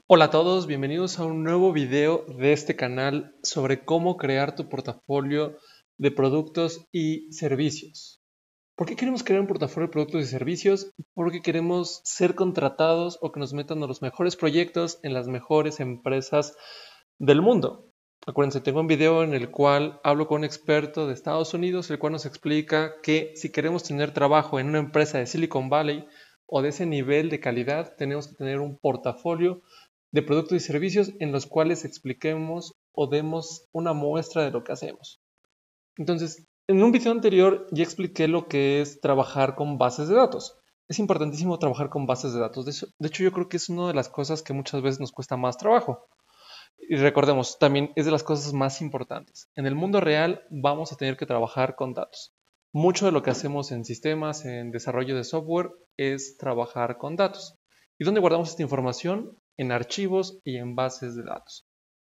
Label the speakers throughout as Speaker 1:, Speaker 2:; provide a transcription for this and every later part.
Speaker 1: Hola a todos, bienvenidos a un nuevo video de este canal sobre cómo crear tu portafolio de productos y servicios. ¿Por qué queremos crear un portafolio de productos y servicios? Porque queremos ser contratados o que nos metan a los mejores proyectos en las mejores empresas del mundo. Acuérdense, tengo un video en el cual hablo con un experto de Estados Unidos, el cual nos explica que si queremos tener trabajo en una empresa de Silicon Valley o de ese nivel de calidad, tenemos que tener un portafolio de productos y servicios en los cuales expliquemos o demos una muestra de lo que hacemos. Entonces, en un video anterior ya expliqué lo que es trabajar con bases de datos. Es importantísimo trabajar con bases de datos. De hecho, yo creo que es una de las cosas que muchas veces nos cuesta más trabajo. Y recordemos, también es de las cosas más importantes. En el mundo real vamos a tener que trabajar con datos. Mucho de lo que hacemos en sistemas, en desarrollo de software, es trabajar con datos. ¿Y dónde guardamos esta información? En archivos y en bases de datos.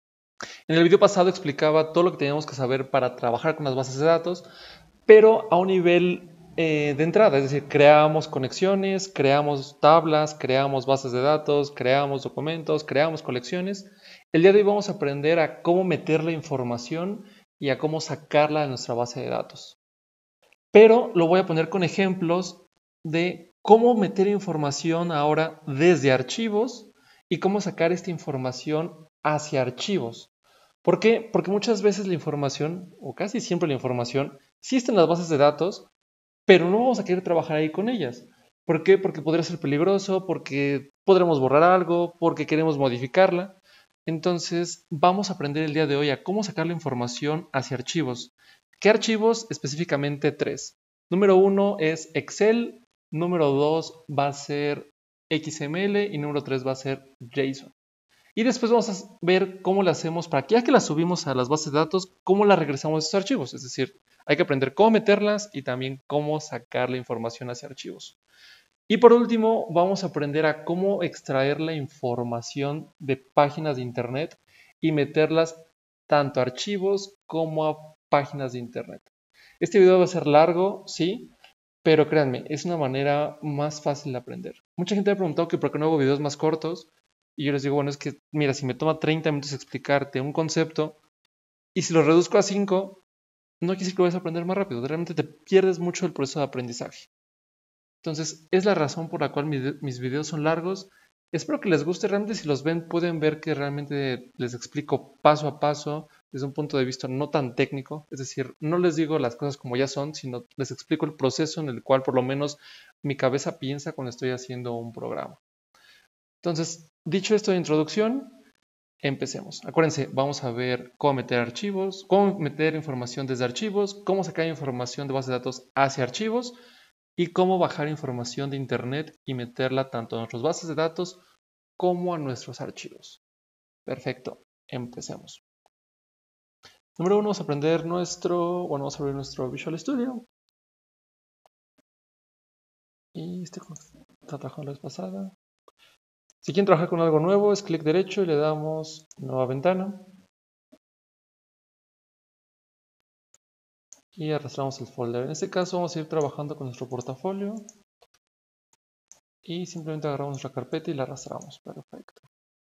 Speaker 1: En el video pasado explicaba todo lo que teníamos que saber para trabajar con las bases de datos, pero a un nivel de entrada, es decir, creamos conexiones, creamos tablas, creamos bases de datos, creamos documentos, creamos colecciones. El día de hoy vamos a aprender a cómo meter la información y a cómo sacarla de nuestra base de datos. Pero lo voy a poner con ejemplos de cómo meter información ahora desde archivos y cómo sacar esta información hacia archivos. ¿Por qué? Porque muchas veces la información, o casi siempre la información, sí está en las bases de datos, pero no vamos a querer trabajar ahí con ellas. ¿Por qué? Porque podría ser peligroso, porque podremos borrar algo, porque queremos modificarla. Entonces, vamos a aprender el día de hoy a cómo sacar la información hacia archivos. ¿Qué archivos? Específicamente tres. Número uno es Excel, número dos va a ser XML y número tres va a ser JSON. Y después vamos a ver cómo lo hacemos para que ya que las subimos a las bases de datos, cómo las regresamos a esos archivos. Es decir, hay que aprender cómo meterlas y también cómo sacar la información hacia archivos. Y por último, vamos a aprender a cómo extraer la información de páginas de Internet y meterlas tanto a archivos como a páginas de Internet. Este video va a ser largo, sí, pero créanme, es una manera más fácil de aprender. Mucha gente me ha preguntado que por qué no hago videos más cortos. Y yo les digo, bueno, es que, mira, si me toma 30 minutos explicarte un concepto y si lo reduzco a 5, no quiere decir que lo vas a aprender más rápido. Realmente te pierdes mucho el proceso de aprendizaje. Entonces, es la razón por la cual mis videos son largos. Espero que les guste. Realmente, si los ven, pueden ver que realmente les explico paso a paso desde un punto de vista no tan técnico. Es decir, no les digo las cosas como ya son, sino les explico el proceso en el cual por lo menos mi cabeza piensa cuando estoy haciendo un programa. Entonces, dicho esto de introducción, empecemos. Acuérdense, vamos a ver cómo meter archivos, cómo meter información desde archivos, cómo sacar información de base de datos hacia archivos y cómo bajar información de Internet y meterla tanto a nuestras bases de datos como a nuestros archivos. Perfecto, empecemos. Número uno, vamos a aprender vamos a abrir nuestro Visual Studio. Y está trabajando la vez pasada. Si quieren trabajar con algo nuevo, es clic derecho y le damos nueva ventana. Y arrastramos el folder. En este caso vamos a ir trabajando con nuestro portafolio y simplemente agarramos nuestra carpeta y la arrastramos. Perfecto.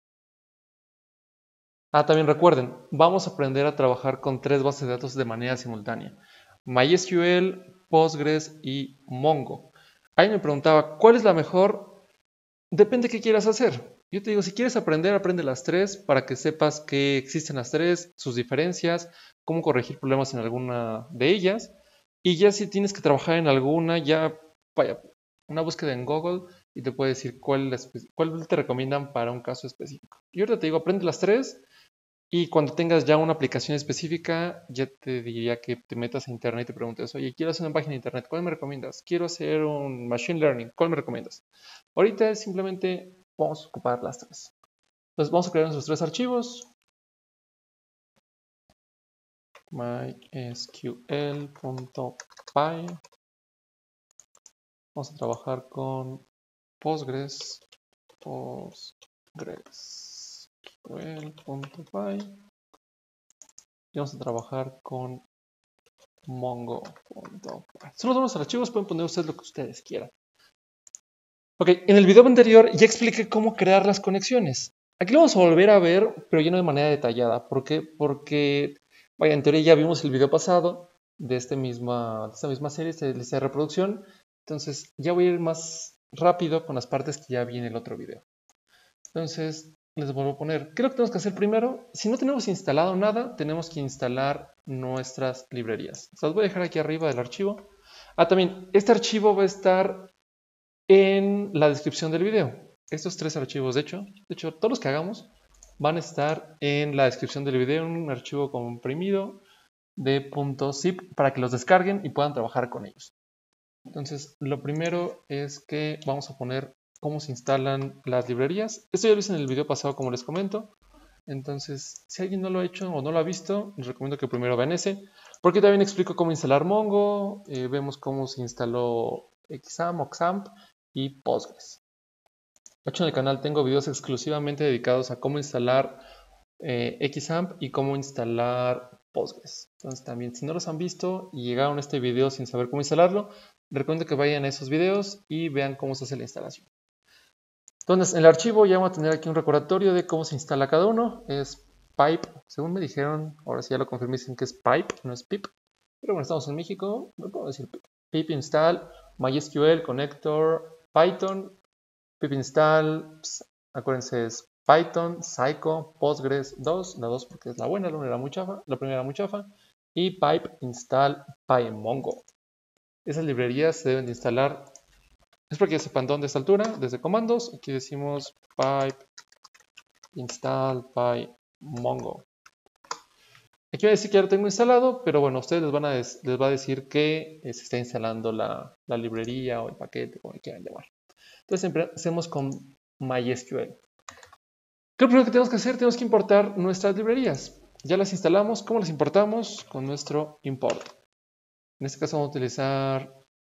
Speaker 1: También recuerden, vamos a aprender a trabajar con tres bases de datos de manera simultánea. MySQL, Postgres y Mongo. Ahí me preguntaba, ¿cuál es la mejor? Depende de qué quieras hacer. Yo te digo, si quieres aprender, aprende las tres para que sepas que existen las tres, sus diferencias, cómo corregir problemas en alguna de ellas. Y ya si tienes que trabajar en alguna, ya vaya, una búsqueda en Google y te puede decir cuál te recomiendan para un caso específico. Yo ahorita te digo, aprende las tres y cuando tengas ya una aplicación específica, ya te diría que te metas a internet y te preguntes, oye, quiero hacer una página de internet, ¿cuál me recomiendas? Quiero hacer un machine learning, ¿cuál me recomiendas? Ahorita simplemente vamos a ocupar las tres. Entonces vamos a crear nuestros tres archivos. mysql.py. Vamos a trabajar con Postgres. Postgres.py. Y vamos a trabajar con Mongo.py. Son los dos archivos, pueden poner ustedes lo que ustedes quieran. Ok, en el video anterior ya expliqué cómo crear las conexiones. Aquí lo vamos a volver a ver, pero ya no de manera detallada. ¿Por qué? Porque, vaya, en teoría ya vimos el video pasado de esta misma serie, de lista de reproducción. Entonces ya voy a ir más rápido con las partes que ya vi en el otro video. Entonces les vuelvo a poner, ¿qué es lo que tenemos que hacer primero? Si no tenemos instalado nada, tenemos que instalar nuestras librerías. Se las voy a dejar aquí arriba del archivo. También, este archivo va a estar en la descripción del video. Estos 3 archivos, de hecho, todos los que hagamos van a estar en la descripción del video, en un archivo comprimido de .zip para que los descarguen y puedan trabajar con ellos. Entonces, lo primero es que vamos a poner cómo se instalan las librerías. Esto ya lo hice en el video pasado, como les comento. Entonces, si alguien no lo ha hecho o no lo ha visto, les recomiendo que primero vean ese, porque también explico cómo instalar Mongo, vemos cómo se instaló XAMPP, Oxamp y Postgres. De hecho, en el canal tengo videos exclusivamente dedicados a cómo instalar XAMPP y cómo instalar Postgres. Entonces, también, si no los han visto y llegaron a este video sin saber cómo instalarlo, les recomiendo que vayan a esos videos y vean cómo se hace la instalación. Entonces, en el archivo ya vamos a tener aquí un recordatorio de cómo se instala cada uno. Es pipe, según me dijeron, ahora sí ya lo confirmé, dicen que es pipe, no es pip. Pero bueno, estamos en México, no puedo decir pip. Pip install, MySQL, connector, Python, pip install, acuérdense es Python, Psycho, Postgres 2, la 2 porque es la buena, la 1 era muy chafa, la primera era muy chafa, y pipe install pymongo. Esas librerías se deben de instalar. Es para que ya sepan dónde a esta altura, desde comandos, aquí decimos pipe install pymongo. Aquí va a decir que ya lo tengo instalado, pero bueno, a ustedes les va a decir que se está instalando la librería o el paquete, como le quieran llamar. Entonces empecemos con MySQL. ¿Qué es lo primero que tenemos que hacer? Tenemos que importar nuestras librerías. Ya las instalamos. ¿Cómo las importamos? Con nuestro import. En este caso vamos a utilizar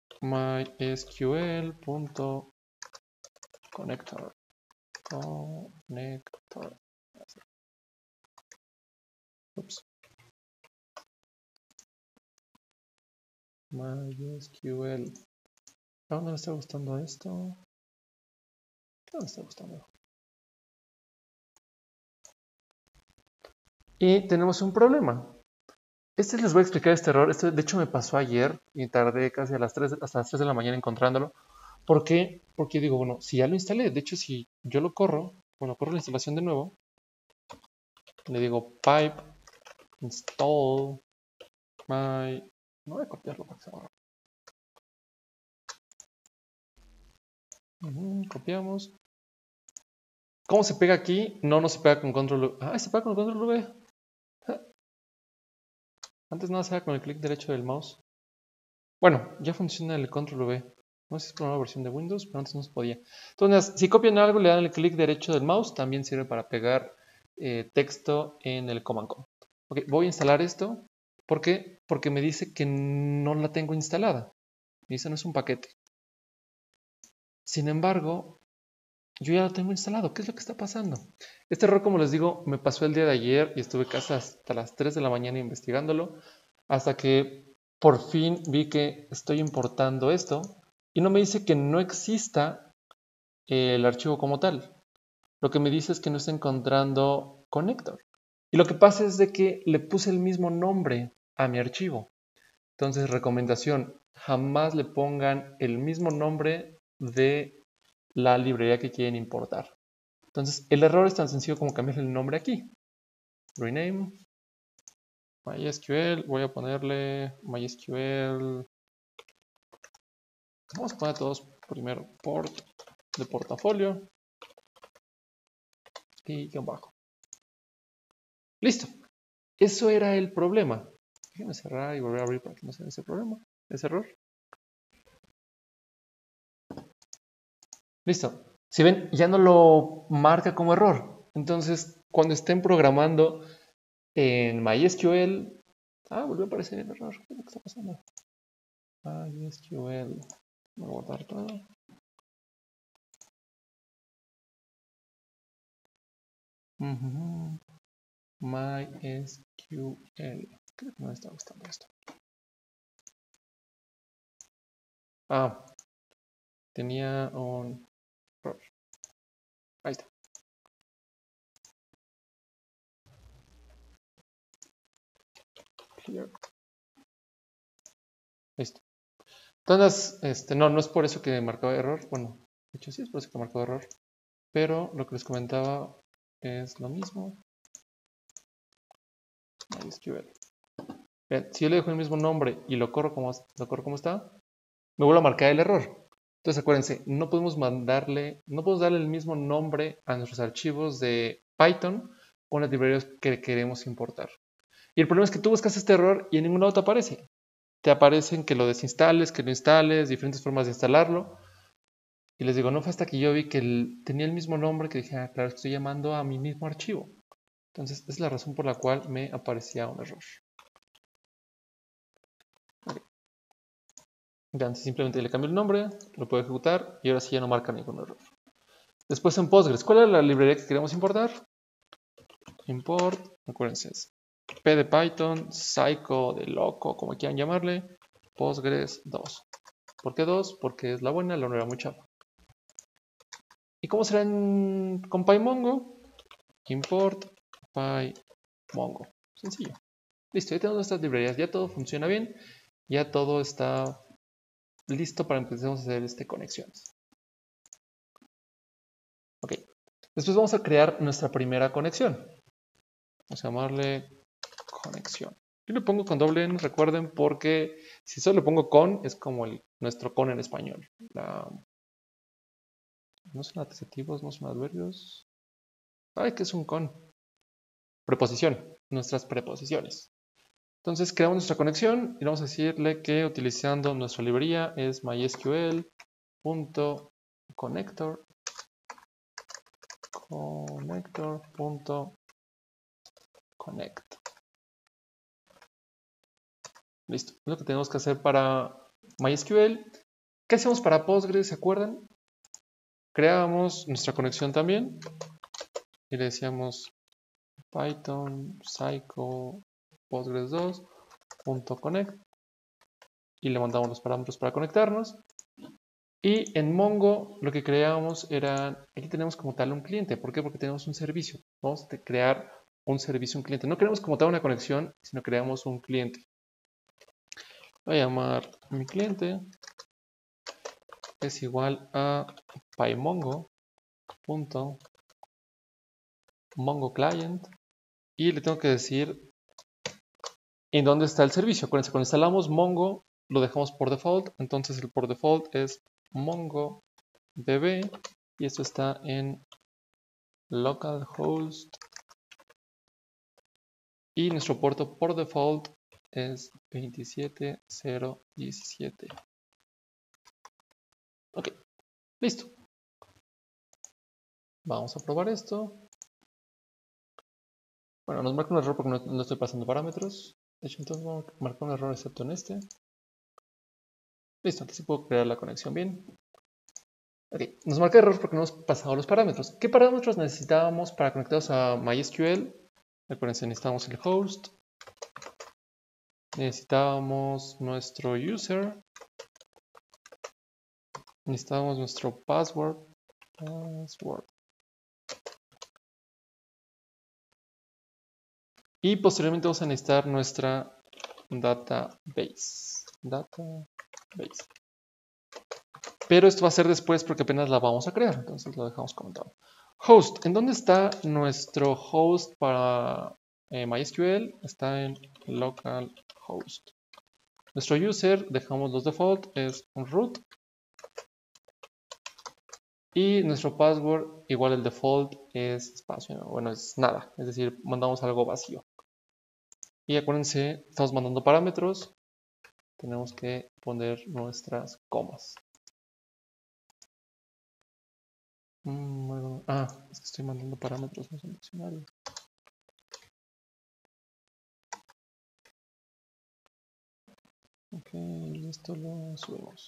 Speaker 1: mysql.connector. Ups. MySQL. ¿A dónde me está gustando esto? ¿Qué me está gustando? Y tenemos un problema. Les voy a explicar este error. Este de hecho me pasó ayer y tardé casi hasta las 3 de la mañana encontrándolo. ¿Por qué? Porque digo, bueno, si ya lo instalé, de hecho si yo lo corro, bueno, corro la instalación de nuevo, le digo pipe install my... No voy a copiarlo para que se borre. Copiamos. ¿Cómo se pega aquí? No se pega con control V. Ah, se pega con control V. Antes nada se pega con el clic derecho del mouse. Bueno, ya funciona el control V. No sé si es por una versión de Windows, pero antes no se podía. Entonces, si copian algo, le dan el clic derecho del mouse. También sirve para pegar texto en el command com. Ok, voy a instalar esto. ¿Por qué? Porque me dice que no la tengo instalada. Me dice no es un paquete. Sin embargo, yo ya lo tengo instalado. ¿Qué es lo que está pasando? Este error, como les digo, me pasó el día de ayer y estuve casi hasta las 3 de la mañana investigándolo. Hasta que por fin vi que estoy importando esto y no me dice que no exista el archivo como tal. Lo que me dice es que no está encontrando connector. Y lo que pasa es de que le puse el mismo nombre a mi archivo. Entonces, recomendación, jamás le pongan el mismo nombre de la librería que quieren importar. Entonces, el error es tan sencillo como cambiar el nombre aquí. Rename. MySQL, voy a ponerle MySQL. Vamos a poner todos primero port de portafolio y guión bajo. Listo. Eso era el problema. Déjenme cerrar y volver a abrir para que no sea ese problema, ese error. Listo. Si ven, ya no lo marca como error. Entonces, cuando estén programando en MySQL, volvió a aparecer el error. ¿Qué es lo que está pasando? MySQL. Voy a guardar todo. MySQL. Creo que no me está gustando esto. Tenía un error. Ahí está. here. Listo. Entonces, no es por eso que marcaba error. Bueno, de hecho sí es por eso que marcó error. Pero lo que les comentaba es lo mismo. MySQL. Bien, si yo le dejo el mismo nombre y lo corro como está, me vuelve a marcar el error. Entonces acuérdense, no podemos darle el mismo nombre a nuestros archivos de Python con las librerías que queremos importar. Y el problema es que tú buscas este error y en ningún lado te aparece. Te aparecen que lo desinstales, que lo instales, diferentes formas de instalarlo. Y les digo, no fue hasta que yo vi que tenía el mismo nombre que dije, claro, estoy llamando a mi mismo archivo. Entonces, esa es la razón por la cual me aparecía un error. Okay. Entonces, simplemente le cambio el nombre, lo puedo ejecutar y ahora sí ya no marca ningún error. Después en Postgres, ¿cuál es la librería que queremos importar? Import, acuérdense, es P de Python, Psycho de loco, como quieran llamarle, Postgres 2. ¿Por qué 2? Porque es la buena, la 1 era muy chapa. ¿Y cómo será con PyMongo? Import PyMongo. Sencillo. Listo, ya tenemos nuestras librerías, ya todo funciona bien, ya todo está listo para empezar a hacer conexiones. Ok, después vamos a crear nuestra primera conexión. Vamos a llamarle conexión. Yo le pongo con doble N, recuerden, porque si solo le pongo con, es como nuestro con en español. No son adjetivos, no son adverbios. Ay, ¿qué es un con? Preposición, nuestras preposiciones. Entonces creamos nuestra conexión y vamos a decirle que utilizando nuestra librería es mysql.connector connector.connect. Listo, es lo que tenemos que hacer para MySQL. ¿Qué hacemos para Postgres? ¿Se acuerdan? Creábamos nuestra conexión también y le decíamos Python Psycho Postgres 2.connect y le mandamos los parámetros para conectarnos. Y en Mongo lo que creábamos era, aquí tenemos como tal un cliente. ¿Por qué? Porque tenemos un servicio. Vamos a crear un servicio, un cliente. No creamos como tal una conexión, sino creamos un cliente. Voy a llamar mi cliente. Es igual a pymongo.mongo client. Y le tengo que decir en dónde está el servicio. Acuérdense, cuando instalamos Mongo, lo dejamos por default. Entonces el por default es MongoDB. Y esto está en localhost. Y nuestro puerto por default es 27017. Ok, listo. Vamos a probar esto. Bueno, nos marca un error porque no estoy pasando parámetros. De hecho, entonces vamos a marcar un error excepto en este. Listo, aquí sí puedo crear la conexión bien. Ok, nos marca error porque no hemos pasado los parámetros. ¿Qué parámetros necesitábamos para conectarnos a MySQL? Acuérdense, necesitábamos el host. Necesitábamos nuestro user. Necesitábamos nuestro password. Y posteriormente vamos a necesitar nuestra database. Pero esto va a ser después porque apenas la vamos a crear. Entonces lo dejamos comentado. Host. ¿En dónde está nuestro host para MySQL? Está en localhost. Nuestro user, dejamos los default, es root. Y nuestro password, igual el default, es espacio. Bueno, es nada. Es decir, mandamos algo vacío. Y acuérdense, estamos mandando parámetros. Tenemos que poner nuestras comas. Es que estoy mandando parámetros, no son diccionarios. Ok, esto lo subimos.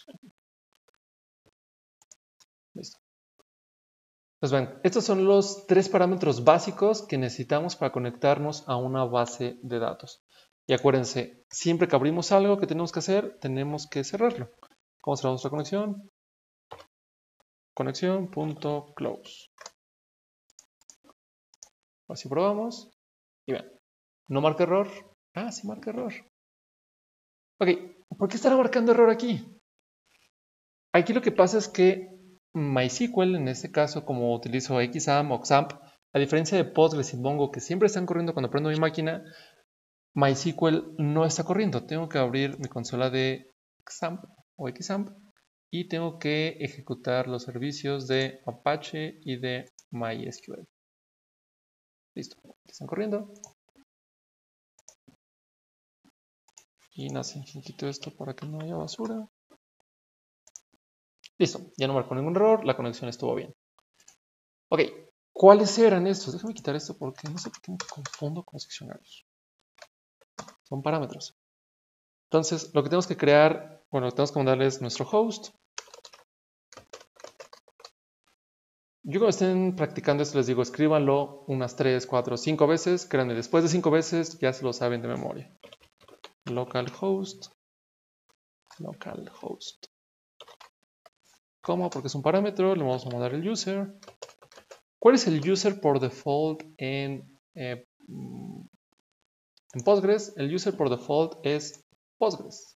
Speaker 1: Listo. Pues ven, estos son los 3 parámetros básicos que necesitamos para conectarnos a una base de datos. Y acuérdense, siempre que abrimos algo que tenemos que hacer, tenemos que cerrarlo. ¿Cómo cerramos nuestra conexión? Conexión.close. Así probamos. Y vean, no marca error. Sí marca error. Ok, ¿por qué estará marcando error aquí? Aquí lo que pasa es que MySQL, en este caso, como utilizo XAMPP o XAMPP, a diferencia de Postgres y Mongo, que siempre están corriendo cuando prendo mi máquina, MySQL no está corriendo. Tengo que abrir mi consola de XAMPP o XAMPP y tengo que ejecutar los servicios de Apache y de MySQL. Listo, están corriendo. Y nace, quito esto para que no haya basura. Listo, ya no marcó ningún error, la conexión estuvo bien. Ok, ¿cuáles eran estos? Déjame quitar esto porque no sé por qué me confundo con seccionarios. Son parámetros. Entonces, lo que tenemos que crear, bueno, lo que tenemos que mandarles nuestro host. Yo cuando estén practicando esto les digo, escríbanlo unas 3, 4, 5 veces. Créanme, después de 5 veces ya se lo saben de memoria. Localhost. ¿Cómo? Porque es un parámetro, le vamos a mandar el user. ¿Cuál es el user por default en Postgres? El user por default es Postgres.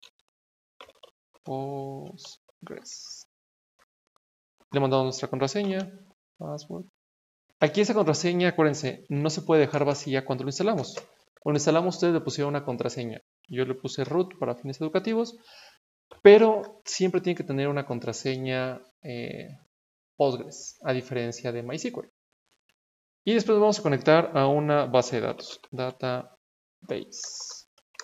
Speaker 1: Le mandamos nuestra contraseña, password. Aquí esa contraseña, acuérdense, no se puede dejar vacía cuando lo instalamos. Cuando instalamos ustedes le pusieron una contraseña. Yo le puse root para fines educativos, pero siempre tiene que tener una contraseña Postgres, a diferencia de MySQL. Y después vamos a conectar a una base de datos, database,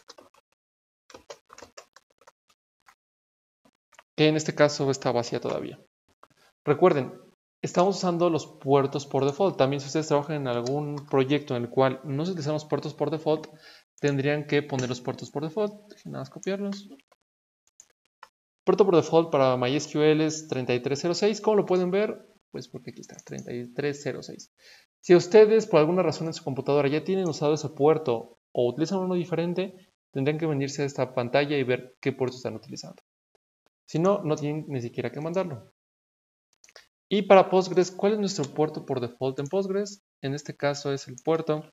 Speaker 1: que en este caso está vacía todavía. Recuerden, estamos usando los puertos por default. También si ustedes trabajan en algún proyecto en el cual no se utilizan los puertos por default, tendrían que poner los puertos por default. Dejen nada más copiarlos. Puerto por default para MySQL es 3306. ¿Cómo lo pueden ver? Pues porque aquí está, 3306. Si ustedes por alguna razón en su computadora ya tienen usado ese puerto o utilizan uno diferente, tendrían que venirse a esta pantalla y ver qué puerto están utilizando. Si no, no tienen ni siquiera que mandarlo. Y para Postgres, ¿cuál es nuestro puerto por default en Postgres? En este caso es el puerto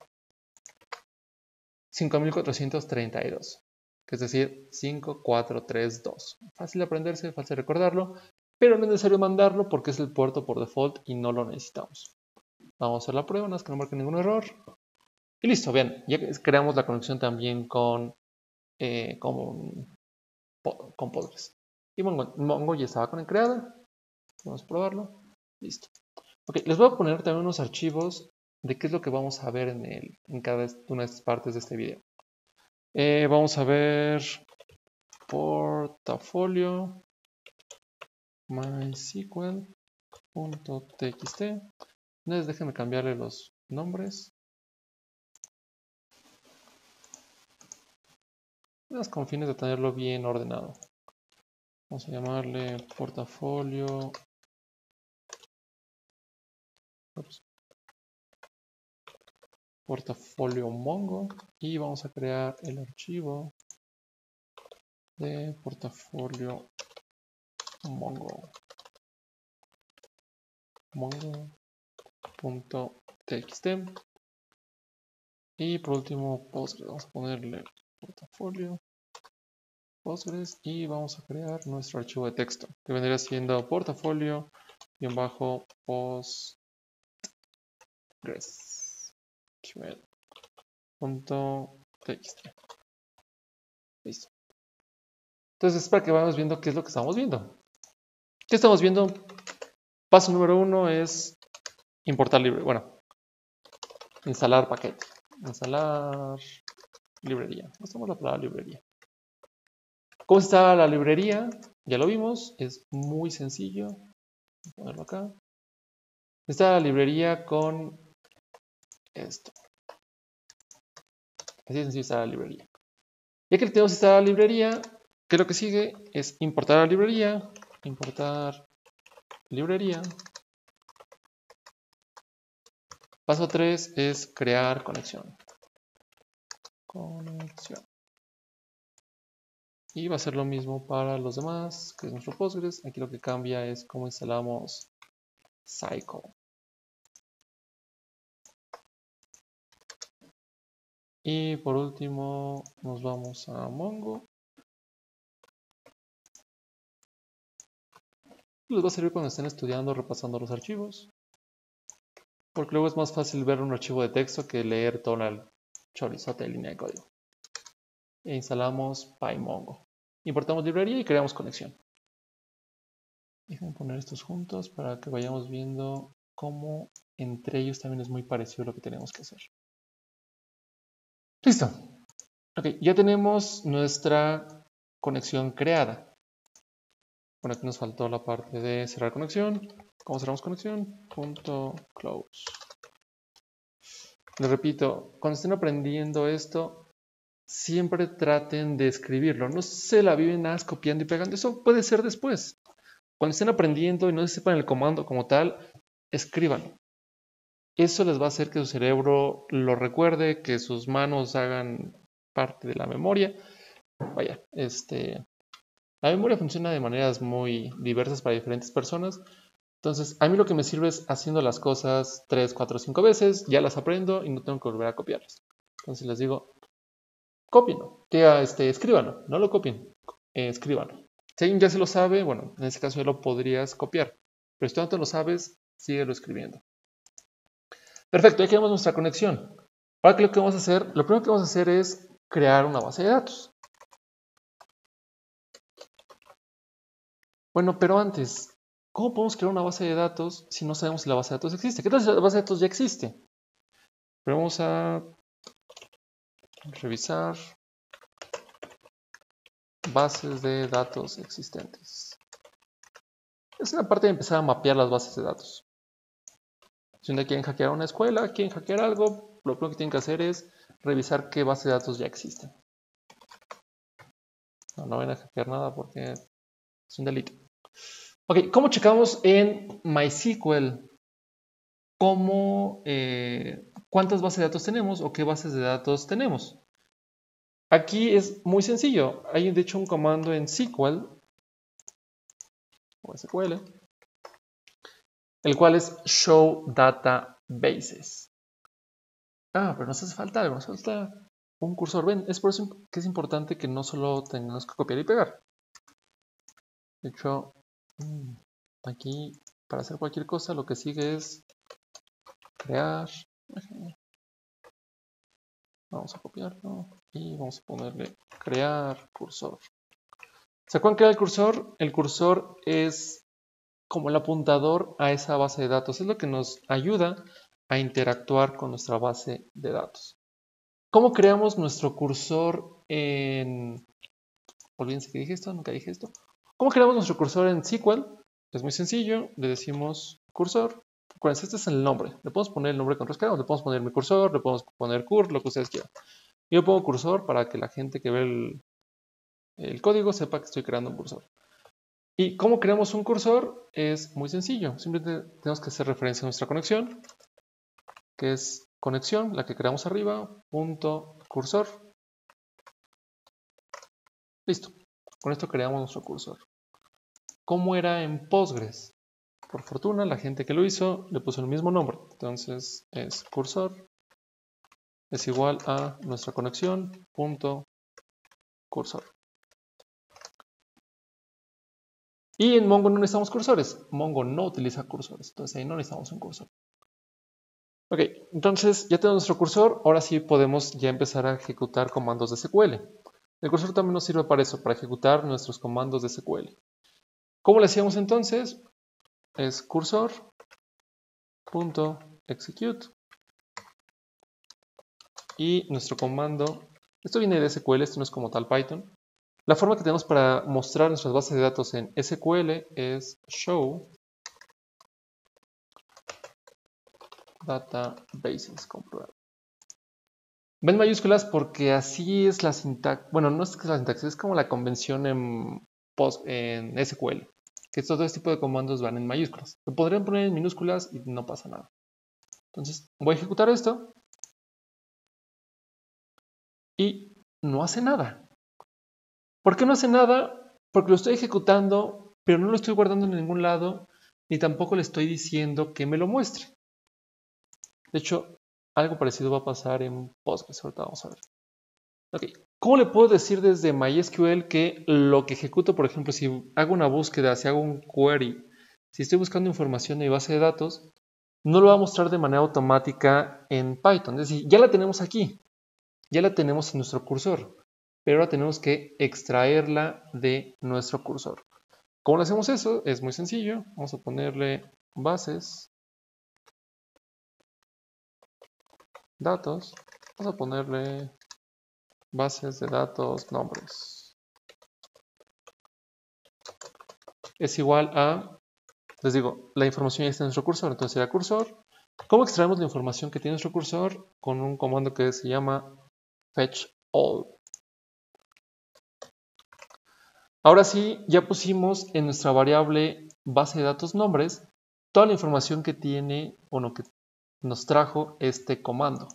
Speaker 1: 5432, que es decir, 5432. Fácil de aprenderse, fácil de recordarlo, pero no es necesario mandarlo porque es el puerto por default y no lo necesitamos. Vamos a hacer la prueba, no es que no marque ningún error. Y listo, vean, ya creamos la conexión también con Postgres. Y Mongo ya estaba creada. Vamos a probarlo. Listo. Ok, les voy a poner también unos archivos de qué es lo que vamos a ver en cada una de estas partes de este video. Vamos a ver portafolio mysql.txt. Entonces déjenme cambiarle los nombres. Con fines de tenerlo bien ordenado. Vamos a llamarle portafolio. Portafolio Mongo. Y vamos a crear el archivo de portafolio Mongo. Mongo.txt. Y por último, Postgres. Vamos a ponerle portafolio Postgres y vamos a crear nuestro archivo de texto que vendría siendo portafolio-postgres.txt. Listo. Entonces, para que vayamos viendo qué es lo que estamos viendo. ¿Qué estamos viendo? Paso número 1 es importar librería. Bueno, instalar paquete. Instalar librería. Usamos la palabra librería. ¿Cómo está la librería? Ya lo vimos. Es muy sencillo. Voy a ponerlo acá. Está la librería con esto. Así de sencillo está la librería. Ya que tenemos instalada la librería, ¿qué es lo que sigue? Es importar la librería. Importar librería. Paso 3 es crear conexión. Y va a ser lo mismo para los demás, que es nuestro Postgres. Aquí lo que cambia es cómo instalamos Cycle. Y por último nos vamos a Mongo. Les va a servir cuando estén estudiando, repasando los archivos. Porque luego es más fácil ver un archivo de texto que leer toda la chorizota de línea de código. E instalamos PyMongo. Importamos librería y creamos conexión. Déjenme poner estos juntos para que vayamos viendo cómo entre ellos también es muy parecido lo que tenemos que hacer. Listo. Ok, ya tenemos nuestra conexión creada. Bueno, aquí nos faltó la parte de cerrar conexión. ¿Cómo cerramos conexión? Punto close. Les repito, cuando estén aprendiendo esto, siempre traten de escribirlo. No se la viven nada más copiando y pegando. Eso puede ser después. Cuando estén aprendiendo y no sepan el comando como tal, escríbanlo. Eso les va a hacer que su cerebro lo recuerde, que sus manos hagan parte de la memoria. Vaya, la memoria funciona de maneras muy diversas para diferentes personas. Entonces, a mí lo que me sirve es haciendo las cosas 3, 4, 5 veces, ya las aprendo y no tengo que volver a copiarlas. Entonces les digo, cópienlo, escríbanlo, no lo copien, escríbanlo. Si alguien ya se lo sabe, bueno, en este caso ya lo podrías copiar, pero si tú no te lo sabes, síguelo escribiendo. Perfecto, ya tenemos nuestra conexión. Ahora, ¿qué es lo que vamos a hacer? Lo primero que vamos a hacer es crear una base de datos. Bueno, pero antes, ¿cómo podemos crear una base de datos si no sabemos si la base de datos existe? ¿Qué tal si la base de datos ya existe? Pero vamos a revisar bases de datos existentes. Es una parte de empezar a mapear las bases de datos. Si un día quieren hackear una escuela, quieren hackear algo, lo primero que tienen que hacer es revisar qué base de datos ya existen. No vayan a hackear nada porque es un delito. Ok, ¿cómo checamos en MySQL? ¿Cuántas bases de datos tenemos o qué bases de datos tenemos? Aquí es muy sencillo. Hay de hecho un comando en SQL, o SQL, el cual es show databases. Pero nos hace falta algo, nos falta un cursor. Ven, es por eso que es importante que no solo tengamos que copiar y pegar. De hecho, aquí para hacer cualquier cosa lo que sigue es crear. Vamos a copiarlo y vamos a ponerle crear cursor. ¿Se acuerdan qué era el cursor? El cursor es como el apuntador a esa base de datos. Es lo que nos ayuda a interactuar con nuestra base de datos. ¿Cómo creamos nuestro cursor en... Olvídense que dije esto, nunca dije esto. ¿Cómo creamos nuestro cursor en SQL? Es muy sencillo. Le decimos cursor. Acuérdense, este es el nombre. Le podemos poner el nombre que nosotros queramos. Le podemos poner mi cursor, le podemos poner cur, lo que ustedes quieran. Yo le pongo cursor para que la gente que ve el código sepa que estoy creando un cursor. ¿Y cómo creamos un cursor? Es muy sencillo. Simplemente tenemos que hacer referencia a nuestra conexión, que es conexión, la que creamos arriba, punto cursor. Listo. Con esto creamos nuestro cursor. ¿Cómo era en Postgres? Por fortuna, la gente que lo hizo le puso el mismo nombre. Entonces es cursor es igual a nuestra conexión punto cursor. Y en Mongo no necesitamos cursores. Mongo no utiliza cursores. Entonces ahí no necesitamos un cursor. Ok, entonces ya tenemos nuestro cursor. Ahora sí podemos ya empezar a ejecutar comandos de SQL. El cursor también nos sirve para eso, para ejecutar nuestros comandos de SQL. ¿Cómo le hacíamos entonces? Es cursor.execute y nuestro comando, esto viene de SQL, esto no es como tal Python. La forma que tenemos para mostrar nuestras bases de datos en SQL es show databases. Ven mayúsculas porque así es la sintaxis. Bueno, no es que la sintaxis, es como la convención en SQL. Que todo este tipo de comandos van en mayúsculas. Lo podrían poner en minúsculas y no pasa nada. Entonces voy a ejecutar esto. Y no hace nada. ¿Por qué no hace nada? Porque lo estoy ejecutando, pero no lo estoy guardando en ningún lado, ni tampoco le estoy diciendo que me lo muestre. De hecho, algo parecido va a pasar en Postgres. Ahorita vamos a ver. Ok, ¿cómo le puedo decir desde MySQL que lo que ejecuto, por ejemplo, si hago una búsqueda, si hago un query si estoy buscando información en mi base de datos, no lo va a mostrar de manera automática en Python. Es decir, ya la tenemos aquí, ya la tenemos en nuestro cursor, pero ahora tenemos que extraerla de nuestro cursor. ¿Cómo le hacemos eso? Es muy sencillo. Vamos a ponerle bases, datos, vamos a ponerle bases de datos, nombres. Es igual a, les digo, la información ya está en nuestro cursor, entonces será cursor. ¿Cómo extraemos la información que tiene nuestro cursor? Con un comando que se llama fetch all. Ahora sí, ya pusimos en nuestra variable base de datos nombres toda la información que tiene, bueno, que nos trajo este comando.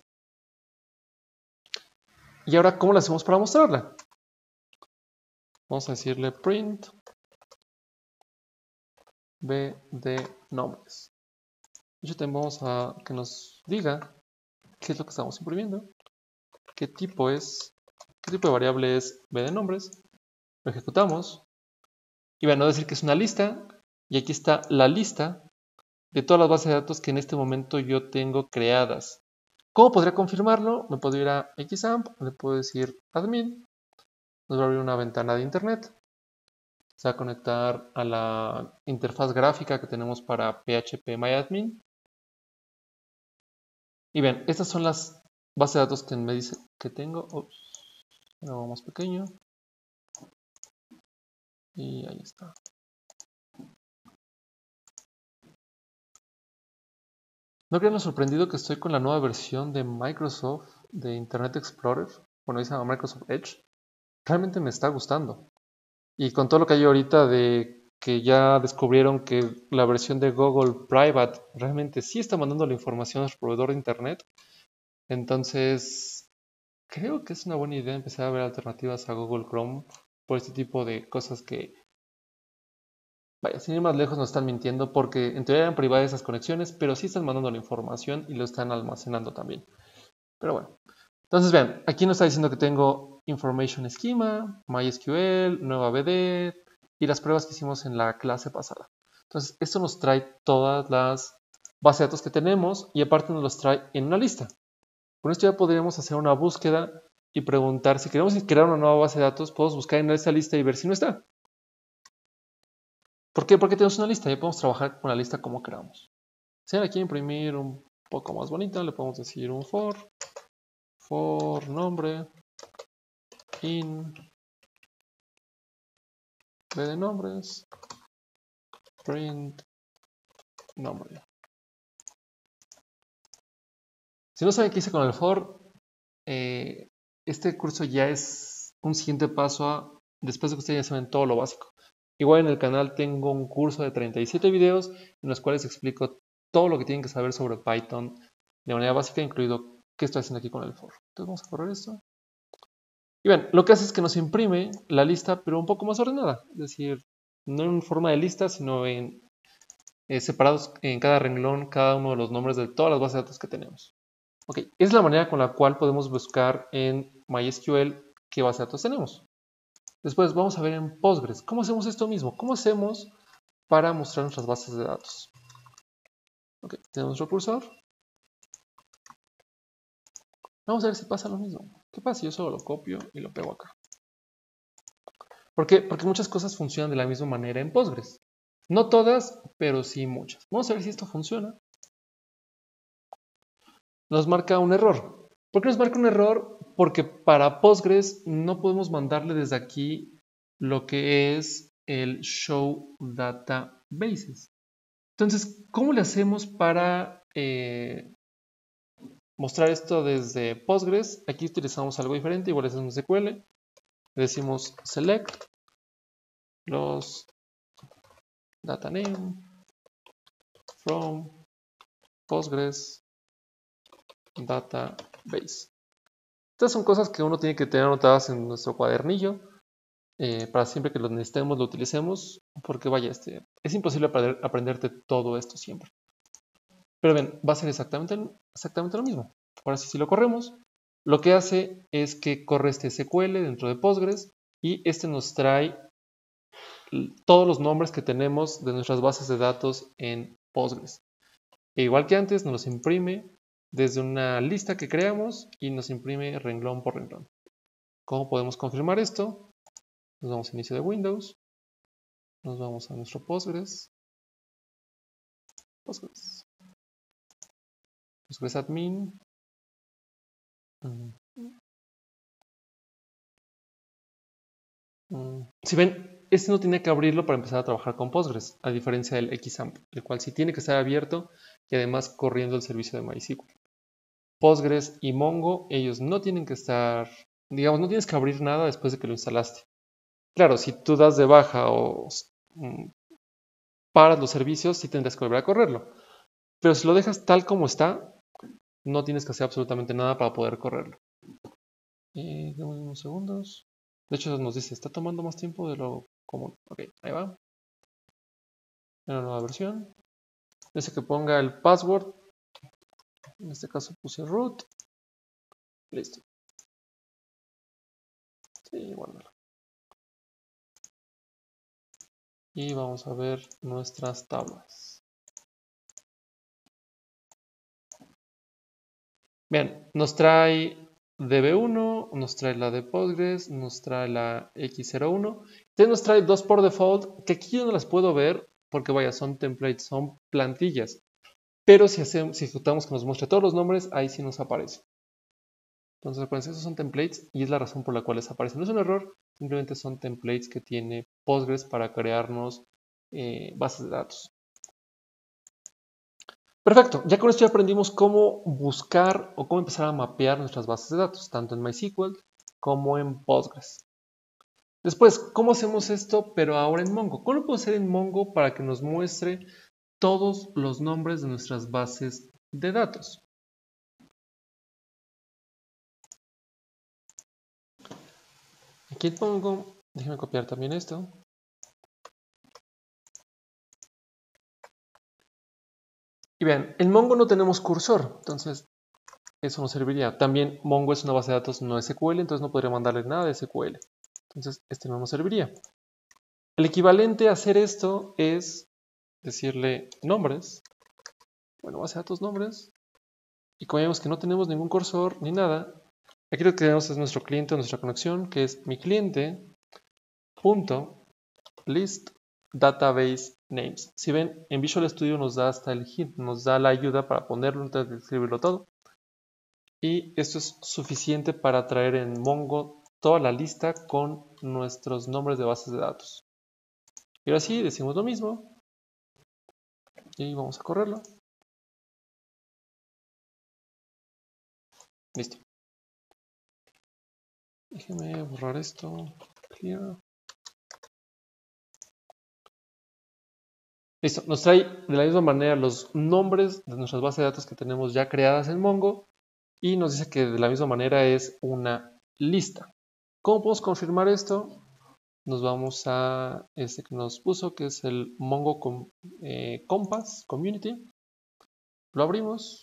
Speaker 1: Y ahora, ¿cómo lo hacemos para mostrarla? Vamos a decirle print b de nombres. Y también vamos a que nos diga qué es lo que estamos imprimiendo, qué tipo de variable es b de nombres. Lo ejecutamos y van a decir que es una lista, y aquí está la lista de todas las bases de datos que en este momento yo tengo creadas. ¿Cómo podría confirmarlo? Me puedo ir a xampp, le puedo decir admin, nos va a abrir una ventana de internet, se va a conectar a la interfaz gráfica que tenemos para phpMyAdmin. Y ven, estas son las bases de datos que me dice que tengo. Lo hago más pequeño. Y ahí está. ¿No creen lo sorprendido que estoy con la nueva versión de Microsoft de Internet Explorer? Bueno, se llama Microsoft Edge. Realmente me está gustando. Y con todo lo que hay ahorita de que ya descubrieron que la versión de Google Private realmente sí está mandando la información al proveedor de Internet. Entonces, creo que es una buena idea empezar a ver alternativas a Google Chrome por este tipo de cosas que, vaya, sin ir más lejos nos están mintiendo porque en teoría eran privadas esas conexiones, pero sí están mandando la información y lo están almacenando también. Pero bueno, entonces vean, aquí nos está diciendo que tengo Information Schema, MySQL, nueva BD y las pruebas que hicimos en la clase pasada. Entonces, esto nos trae todas las bases de datos que tenemos y aparte nos los trae en una lista. Con esto ya podríamos hacer una búsqueda y preguntar si queremos crear una nueva base de datos, podemos buscar en esta lista y ver si no está. ¿Por qué? Porque tenemos una lista y podemos trabajar con la lista como queramos. Si ahora quiero imprimir un poco más bonito, le podemos decir un for nombre in b de nombres print nombre. Si no saben qué hice con el for, este curso ya es un siguiente paso después de que ustedes ya saben todo lo básico. Igual en el canal tengo un curso de 37 videos en los cuales explico todo lo que tienen que saber sobre Python de manera básica, incluido qué estoy haciendo aquí con el for. Entonces vamos a correr esto. Y bien, lo que hace es que nos imprime la lista, pero un poco más ordenada. Es decir, no en forma de lista, sino en separados en cada renglón, cada uno de los nombres de todas las bases de datos que tenemos. Ok, es la manera con la cual podemos buscar en MySQL qué base de datos tenemos. Después vamos a ver en Postgres, ¿cómo hacemos esto mismo? ¿Cómo hacemos para mostrar nuestras bases de datos? Ok, tenemos nuestro cursor. Vamos a ver si pasa lo mismo. ¿Qué pasa si yo solo lo copio y lo pego acá? ¿Por qué? Porque muchas cosas funcionan de la misma manera en Postgres. No todas, pero sí muchas. Vamos a ver si esto funciona. Nos marca un error. ¿Por qué nos marca un error? Porque para Postgres no podemos mandarle desde aquí lo que es el show databases. Entonces, ¿cómo le hacemos para mostrar esto desde Postgres? Aquí utilizamos algo diferente, igual es un SQL. Le decimos select los data name from Postgres database. Estas son cosas que uno tiene que tener anotadas en nuestro cuadernillo para siempre que lo necesitemos, lo utilicemos, porque vaya, es imposible aprenderte todo esto siempre. Pero ven, va a ser exactamente lo mismo. Ahora sí, si lo corremos, lo que hace es que corre este SQL dentro de Postgres y este nos trae todos los nombres que tenemos de nuestras bases de datos en Postgres. E igual que antes, nos los imprime desde una lista que creamos y nos imprime renglón por renglón. ¿Cómo podemos confirmar esto? Nos vamos a inicio de Windows, nos vamos a nuestro Postgres admin. Si ven, este no tiene que abrirlo para empezar a trabajar con Postgres, a diferencia del XAMPP, el cual sí tiene que estar abierto y además corriendo el servicio de MySQL. Postgres y Mongo, ellos no tienen que estar, digamos, no tienes que abrir nada después de que lo instalaste. Claro, si tú das de baja o paras los servicios, sí tendrás que volver a correrlo. Pero si lo dejas tal como está, no tienes que hacer absolutamente nada para poder correrlo. Demos unos segundos. De hecho, nos dice, está tomando más tiempo de lo común. Ok, ahí va. Una nueva versión. Dice que ponga el password. En este caso puse root. Listo. Sí, guárdalo. Y vamos a ver nuestras tablas. Bien, nos trae DB1, nos trae la de Postgres, nos trae la X01. Entonces nos trae dos por default, que aquí yo no las puedo ver porque vaya, son templates, son plantillas. Pero si ejecutamos que nos muestre todos los nombres, ahí sí nos aparece. Entonces, recuerden, esos son templates y es la razón por la cual les aparece. No es un error, simplemente son templates que tiene Postgres para crearnos bases de datos. Perfecto, ya con esto ya aprendimos cómo buscar o cómo empezar a mapear nuestras bases de datos, tanto en MySQL como en Postgres. Después, ¿cómo hacemos esto pero ahora en Mongo? ¿Cómo lo puedo hacer en Mongo para que nos muestre todos los nombres de nuestras bases de datos? Aquí pongo, déjenme copiar también esto. Y vean, en Mongo no tenemos cursor, entonces eso nos serviría. También Mongo es una base de datos no SQL, entonces no podría mandarle nada de SQL. Entonces este no nos serviría. El equivalente a hacer esto es decirle nombres. Bueno, base de datos nombres. Y como vemos que no tenemos ningún cursor ni nada, aquí lo que tenemos es nuestro cliente o nuestra conexión, que es mi cliente punto list database names. Si ven, en Visual Studio nos da hasta el hint, nos da la ayuda para ponerlo, entonces escribirlo todo. Y esto es suficiente para traer en Mongo toda la lista con nuestros nombres de bases de datos. Y ahora sí, decimos lo mismo. Y vamos a correrlo. Listo. Déjeme borrar esto. Clear. Listo. Nos trae de la misma manera los nombres de nuestras bases de datos que tenemos ya creadas en Mongo. Y nos dice que de la misma manera es una lista. ¿Cómo podemos confirmar esto? Nos vamos a este que nos puso, que es el Mongo Compass Community. Lo abrimos.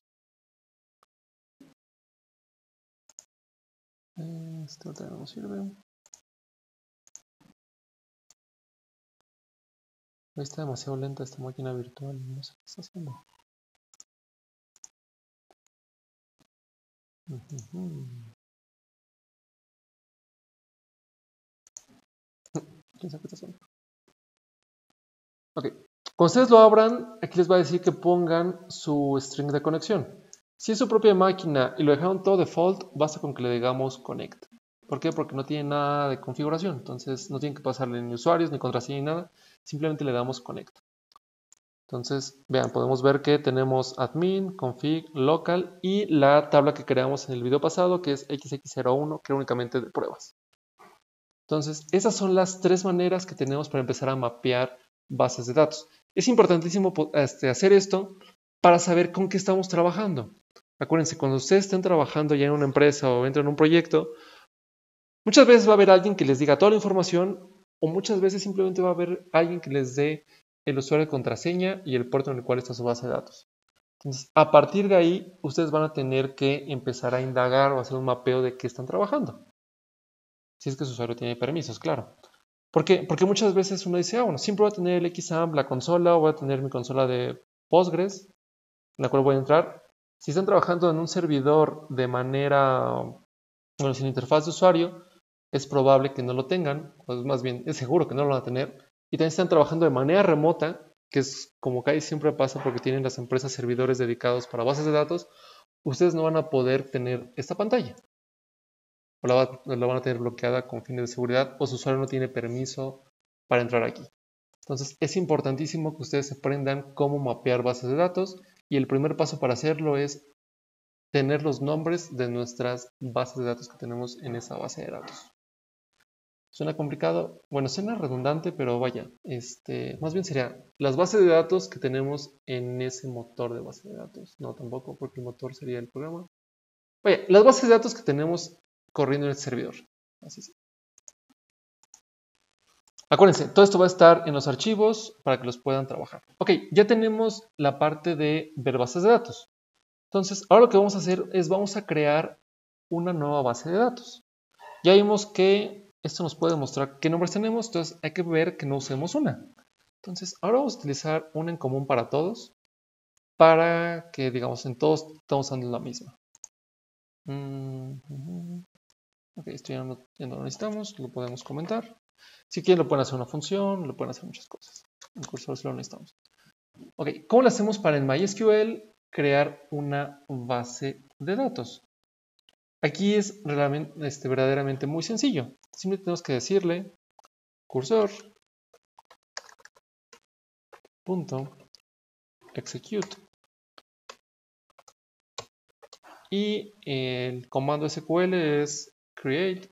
Speaker 1: Este otra no sirve. Está demasiado lenta esta máquina virtual. No sé qué está haciendo. ¿Quién sabe qué está haciendo? Ok. Cuando ustedes lo abran, aquí les va a decir que pongan su string de conexión. Si es su propia máquina y lo dejaron todo default, basta con que le digamos connect. ¿Por qué? Porque no tiene nada de configuración. Entonces no tienen que pasarle ni usuarios, ni contraseña, ni nada. Simplemente le damos connect. Entonces, vean, podemos ver que tenemos admin, config, local y la tabla que creamos en el video pasado, que es XX01, que era únicamente de pruebas. Entonces, esas son las tres maneras que tenemos para empezar a mapear bases de datos. Es importantísimo hacer esto para saber con qué estamos trabajando. Acuérdense, cuando ustedes estén trabajando ya en una empresa o entren en un proyecto, muchas veces va a haber alguien que les diga toda la información o muchas veces simplemente va a haber alguien que les dé el usuario de contraseña y el puerto en el cual está su base de datos. Entonces, a partir de ahí, ustedes van a tener que empezar a indagar o hacer un mapeo de qué están trabajando. Si es que su usuario tiene permisos, claro. ¿Por qué? Porque muchas veces uno dice, bueno, siempre voy a tener el XAMPP, la consola, o voy a tener mi consola de Postgres, en la cual voy a entrar. Si están trabajando en un servidor de manera, bueno, sin interfaz de usuario, es probable que no lo tengan, pues más bien es seguro que no lo van a tener. Y también están trabajando de manera remota, que es como casi siempre pasa porque tienen las empresas servidores dedicados para bases de datos, ustedes no van a poder tener esta pantalla. O la van a tener bloqueada con fines de seguridad o su usuario no tiene permiso para entrar aquí. Entonces es importantísimo que ustedes aprendan cómo mapear bases de datos y el primer paso para hacerlo es tener los nombres de nuestras bases de datos que tenemos en esa base de datos. ¿Suena complicado? Bueno, suena redundante, pero vaya, más bien sería las bases de datos que tenemos en ese motor de base de datos. No, tampoco, porque el motor sería el programa. Vaya, las bases de datos que tenemos corriendo en el servidor. Así es. Acuérdense, todo esto va a estar en los archivos para que los puedan trabajar. Ok, ya tenemos la parte de ver bases de datos. Entonces, ahora lo que vamos a hacer es vamos a crear una nueva base de datos. Ya vimos que esto nos puede mostrar qué nombres tenemos, entonces hay que ver que no usemos una. Entonces, ahora vamos a utilizar una en común para todos, para que, digamos, en todos estamos usando la misma. Ok, esto ya no lo necesitamos, lo podemos comentar. Si quieren lo pueden hacer una función, lo pueden hacer muchas cosas. El cursor sí lo necesitamos. Ok, ¿cómo lo hacemos para en MySQL crear una base de datos? Aquí es verdaderamente muy sencillo. Simplemente tenemos que decirle cursor punto execute y el comando SQL es create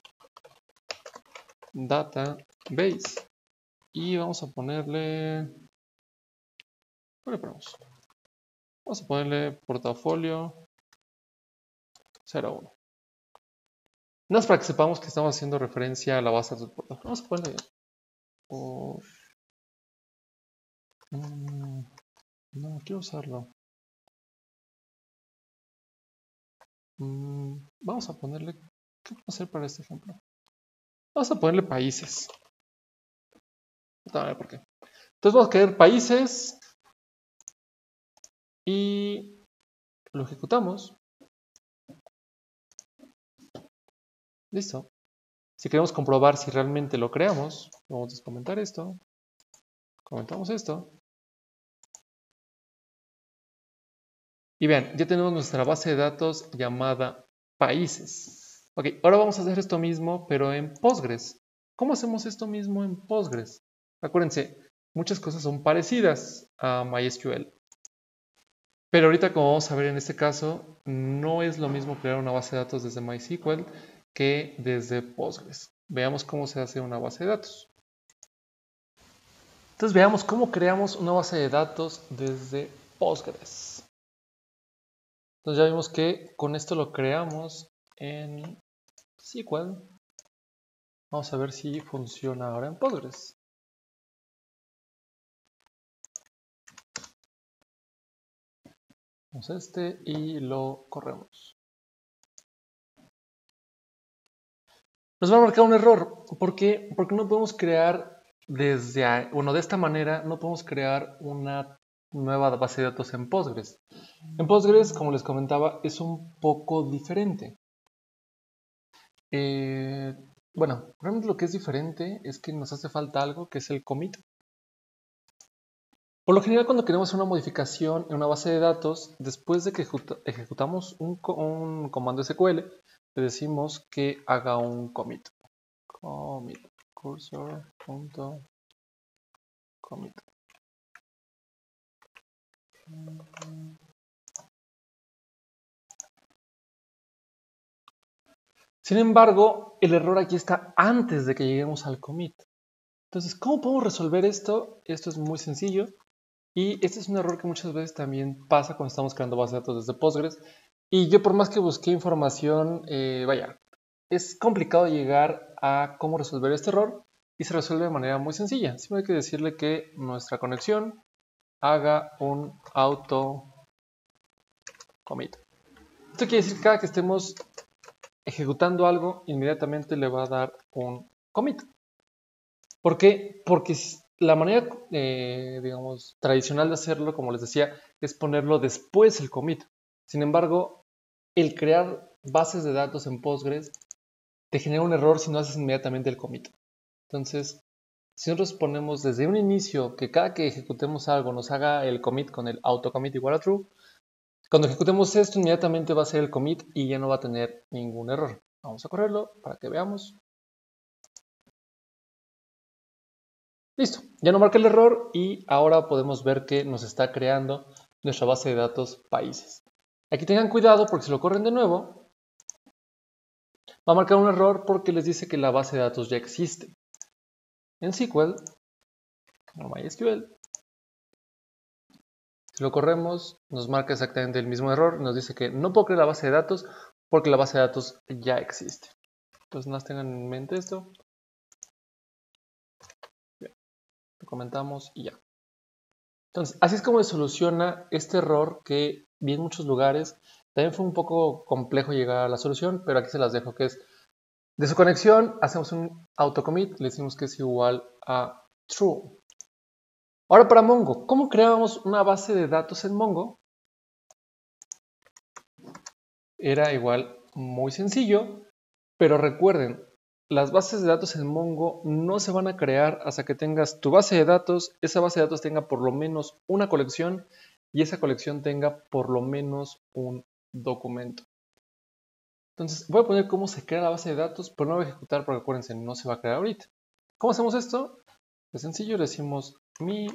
Speaker 1: database y vamos a ponerle, ¿qué le ponemos? Vamos a ponerle portafolio 01. No es para que sepamos que estamos haciendo referencia a la base de portafolio. Vamos a ponerle no quiero usarlo. Vamos a ponerle, ¿qué puedo hacer para este ejemplo? Vamos a ponerle países. A ver por qué. Entonces vamos a crear países y lo ejecutamos. Listo. Si queremos comprobar si realmente lo creamos, vamos a comentar esto. Comentamos esto. Y vean, ya tenemos nuestra base de datos llamada países. Ok, ahora vamos a hacer esto mismo, pero en Postgres. ¿Cómo hacemos esto mismo en Postgres? Acuérdense, muchas cosas son parecidas a MySQL. Pero ahorita, como vamos a ver en este caso, no es lo mismo crear una base de datos desde MySQL que desde Postgres. Veamos cómo se hace una base de datos. Entonces veamos cómo creamos una base de datos desde Postgres. Entonces ya vimos que con esto lo creamos en SQL. Vamos a ver si funciona ahora en Postgres. Vamos a y lo corremos. Nos va a marcar un error. ¿Por qué? Porque no podemos crear de esta manera no podemos crear una nueva base de datos en Postgres. En Postgres, como les comentaba, es un poco diferente. Bueno, realmente lo que es diferente es que nos hace falta algo que es el commit. Por lo general, cuando queremos una modificación en una base de datos, después de que ejecutamos un comando SQL, le decimos que haga un commit. Commit cursor.commit. Sin embargo, el error aquí está antes de que lleguemos al commit. Entonces, ¿cómo podemos resolver esto? Esto es muy sencillo y este es un error que muchas veces también pasa cuando estamos creando bases de datos desde Postgres. Y yo por más que busqué información, vaya, es complicado llegar a cómo resolver este error y se resuelve de manera muy sencilla. Simplemente hay que decirle que nuestra conexión haga un auto commit. Esto quiere decir que cada que estemos ejecutando algo, inmediatamente le va a dar un commit. ¿Por qué? Porque la manera, digamos, tradicional de hacerlo, como les decía, es ponerlo después del commit. Sin embargo, el crear bases de datos en Postgres te genera un error si no haces inmediatamente el commit. Entonces, si nosotros ponemos desde un inicio que cada que ejecutemos algo nos haga el commit con el autocommit igual a true, cuando ejecutemos esto inmediatamente va a ser el commit y ya no va a tener ningún error. Vamos a correrlo para que veamos. Listo, ya no marca el error y ahora podemos ver que nos está creando nuestra base de datos países. Aquí tengan cuidado porque si lo corren de nuevo, va a marcar un error porque les dice que la base de datos ya existe. En SQL, o MySQL, si lo corremos, nos marca exactamente el mismo error. Nos dice que no puedo crear la base de datos porque la base de datos ya existe. Entonces, nada más tengan en mente esto. Bien, lo comentamos y ya. Entonces, así es como se soluciona este error que vi en muchos lugares. También fue un poco complejo llegar a la solución, pero aquí se las dejo, que es de su conexión, hacemos un autocommit, le decimos que es igual a true. Ahora para Mongo, ¿cómo creábamos una base de datos en Mongo? Era igual muy sencillo, pero recuerden, las bases de datos en Mongo no se van a crear hasta que tengas tu base de datos, esa base de datos tenga por lo menos una colección y esa colección tenga por lo menos un documento. Entonces voy a poner cómo se crea la base de datos, pero no voy a ejecutar porque acuérdense, no se va a crear ahorita. ¿Cómo hacemos esto? Es sencillo, le decimos mi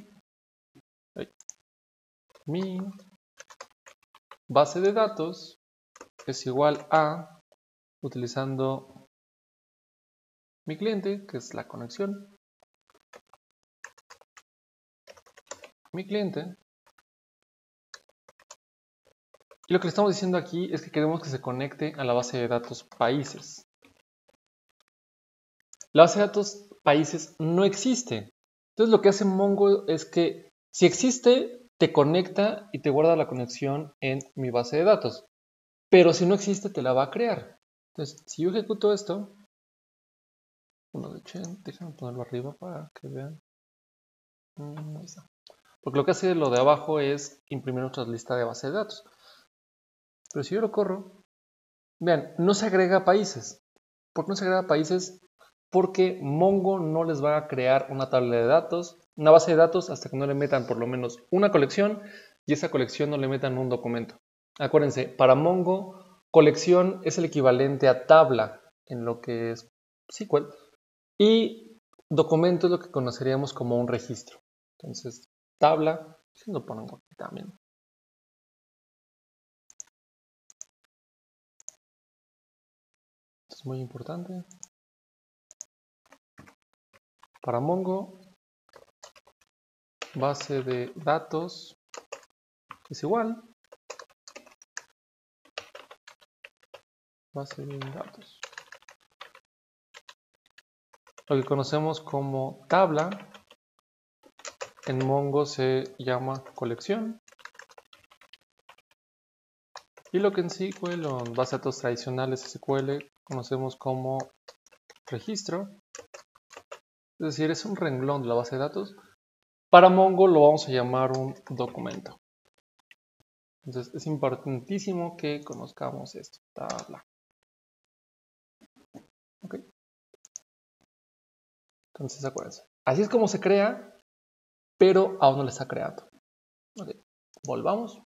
Speaker 1: base de datos es igual a, utilizando mi cliente, que es la conexión, mi cliente. Y lo que le estamos diciendo aquí es que queremos que se conecte a la base de datos países. La base de datos países no existe. Entonces lo que hace Mongo es que si existe, te conecta y te guarda la conexión en mi base de datos. Pero si no existe, te la va a crear. Entonces, si yo ejecuto esto, déjenme ponerlo arriba para que vean. Ahí está. Porque lo que hace lo de abajo es imprimir nuestra lista de base de datos. Pero si yo lo corro, vean, no se agrega países. ¿Por qué no se agrega países? Porque Mongo no les va a crear una tabla de datos, una base de datos, hasta que no le metan por lo menos una colección y esa colección no le metan un documento. Acuérdense, para Mongo, colección es el equivalente a tabla en lo que es SQL y documento es lo que conoceríamos como un registro. Entonces, tabla, si lo ponemos aquí también. Esto es muy importante. Para Mongo, base de datos es igual base de datos. Lo que conocemos como tabla en Mongo se llama colección. Y lo que en SQL o en base de datos tradicionales SQL conocemos como registro. Es decir, es un renglón de la base de datos. Para Mongo lo vamos a llamar un documento. Entonces es importantísimo que conozcamos esto, tabla. ¿Ok? Entonces acuérdense. Así es como se crea, pero aún no le está creando. Ok, volvamos.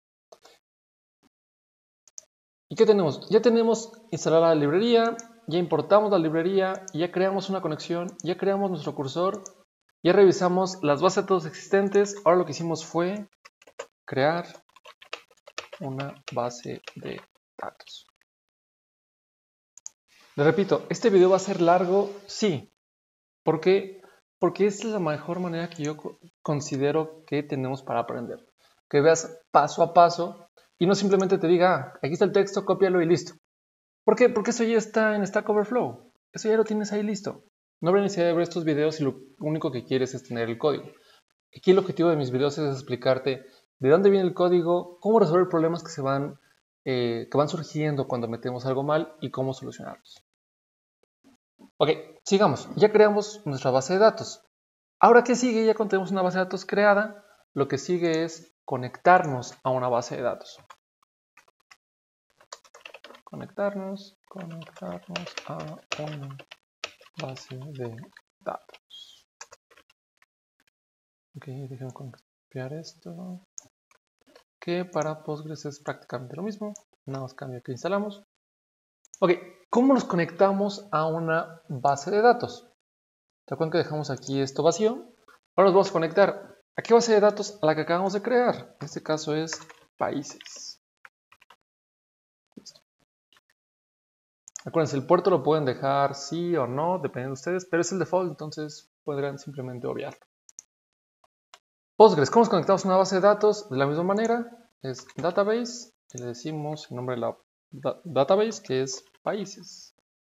Speaker 1: ¿Y qué tenemos? Ya tenemos instalada la librería, ya importamos la librería, ya creamos una conexión, ya creamos nuestro cursor, ya revisamos las bases de datos existentes. Ahora lo que hicimos fue crear una base de datos. Les repito, ¿este video va a ser largo? Sí. ¿Por qué? Porque esta es la mejor manera que yo considero que tenemos para aprender. Que veas paso a paso y no simplemente te diga, aquí está el texto, cópialo y listo. ¿Por qué? Porque eso ya está en Stack Overflow. Eso ya lo tienes ahí listo. No habrá necesidad de ver estos videos si lo único que quieres es tener el código. Aquí el objetivo de mis videos es explicarte de dónde viene el código, cómo resolver problemas que van surgiendo cuando metemos algo mal y cómo solucionarlos. Ok, sigamos. Ya creamos nuestra base de datos. Ahora, ¿qué sigue? Ya cuando tenemos una base de datos creada, lo que sigue es conectarnos a una base de datos. Conectarnos a una base de datos. Ok, déjenme copiar esto. Que para Postgres es prácticamente lo mismo. Nada más cambia que instalamos. Ok, ¿cómo nos conectamos a una base de datos? ¿Se acuerdan que dejamos aquí esto vacío? Ahora nos vamos a conectar. ¿A qué base de datos? A la que acabamos de crear. En este caso es países. Listo. Acuérdense, el puerto lo pueden dejar sí o no, dependiendo de ustedes, pero es el default, entonces podrán simplemente obviarlo. Postgres, ¿cómo nos conectamos a una base de datos? De la misma manera, es database, y le decimos el nombre de la database, que es países.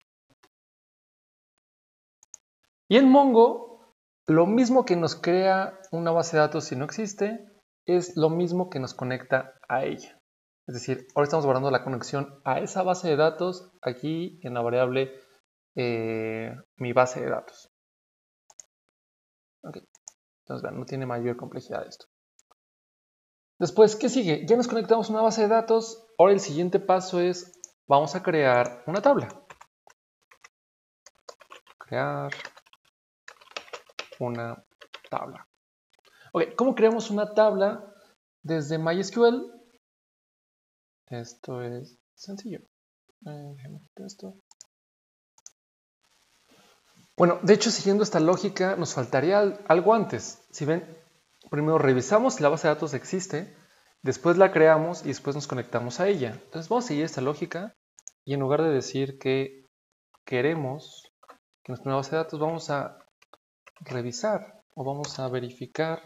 Speaker 1: Y en Mongo, lo mismo que nos crea una base de datos si no existe, es lo mismo que nos conecta a ella. Es decir, ahora estamos guardando la conexión a esa base de datos aquí en la variable mi base de datos. Ok, entonces vean, no tiene mayor complejidad esto. Después, ¿qué sigue? Ya nos conectamos a una base de datos. Ahora el siguiente paso es, vamos a crear una tabla. Crear una tabla. Ok, ¿cómo creamos una tabla desde MySQL? Esto es sencillo. Déjame quitar esto. Bueno, de hecho, siguiendo esta lógica, nos faltaría algo antes. Si ven, primero revisamos si la base de datos existe, después la creamos y después nos conectamos a ella. Entonces vamos a seguir esta lógica y en lugar de decir que queremos que nuestra base de datos, vamos a revisar o vamos a verificar.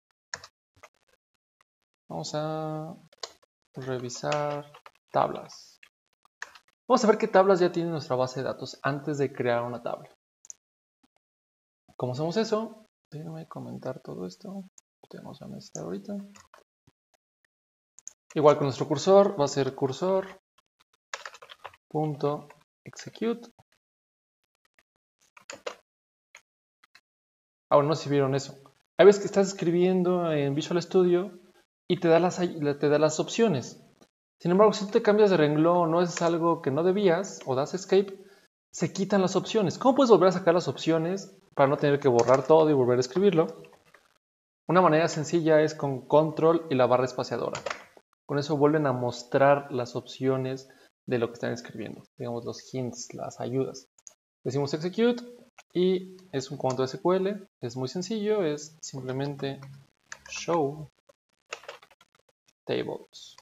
Speaker 1: Vamos a revisar tablas. Vamos a ver qué tablas ya tiene nuestra base de datos antes de crear una tabla. ¿Cómo hacemos eso? Déjenme comentar todo esto. Vamos a necesitar ahorita. Igual con nuestro cursor, va a ser cursor.execute. Ahora no sé si vieron eso. Hay veces que estás escribiendo en Visual Studio y te da las opciones. Sin embargo, si tú te cambias de renglón o es algo que no debías o das escape, se quitan las opciones. ¿Cómo puedes volver a sacar las opciones para no tener que borrar todo y volver a escribirlo? Una manera sencilla es con control y la barra espaciadora. Con eso vuelven a mostrar las opciones de lo que están escribiendo. Digamos los hints, las ayudas. Decimos execute y es un comando SQL. Es muy sencillo, es simplemente show tables.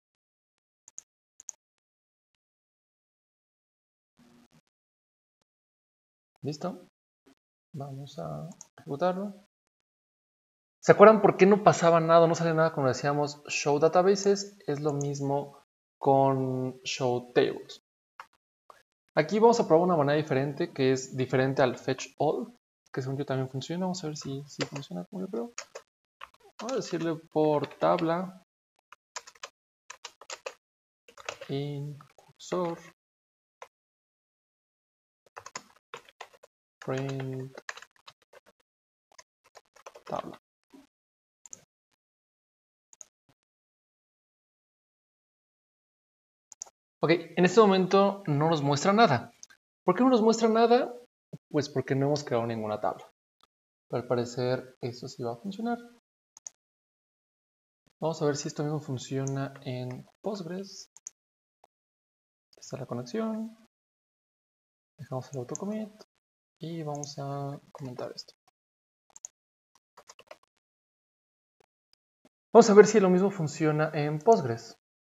Speaker 1: ¿Listo? Vamos a ejecutarlo. ¿Se acuerdan por qué no pasaba nada, no salía nada cuando decíamos show databases? Es lo mismo con show tables. Aquí vamos a probar una manera diferente que es diferente al fetch all, que según yo también funciona. Vamos a ver si funciona como yo creo. Vamos a decirle por tabla in cursor print tabla. Ok, en este momento no nos muestra nada. ¿Por qué no nos muestra nada? Pues porque no hemos creado ninguna tabla. Pero al parecer eso sí va a funcionar. Vamos a ver si esto mismo funciona en Postgres. Está la conexión. Dejamos el autocommit y vamos a comentar esto. Vamos a ver si lo mismo funciona en Postgres.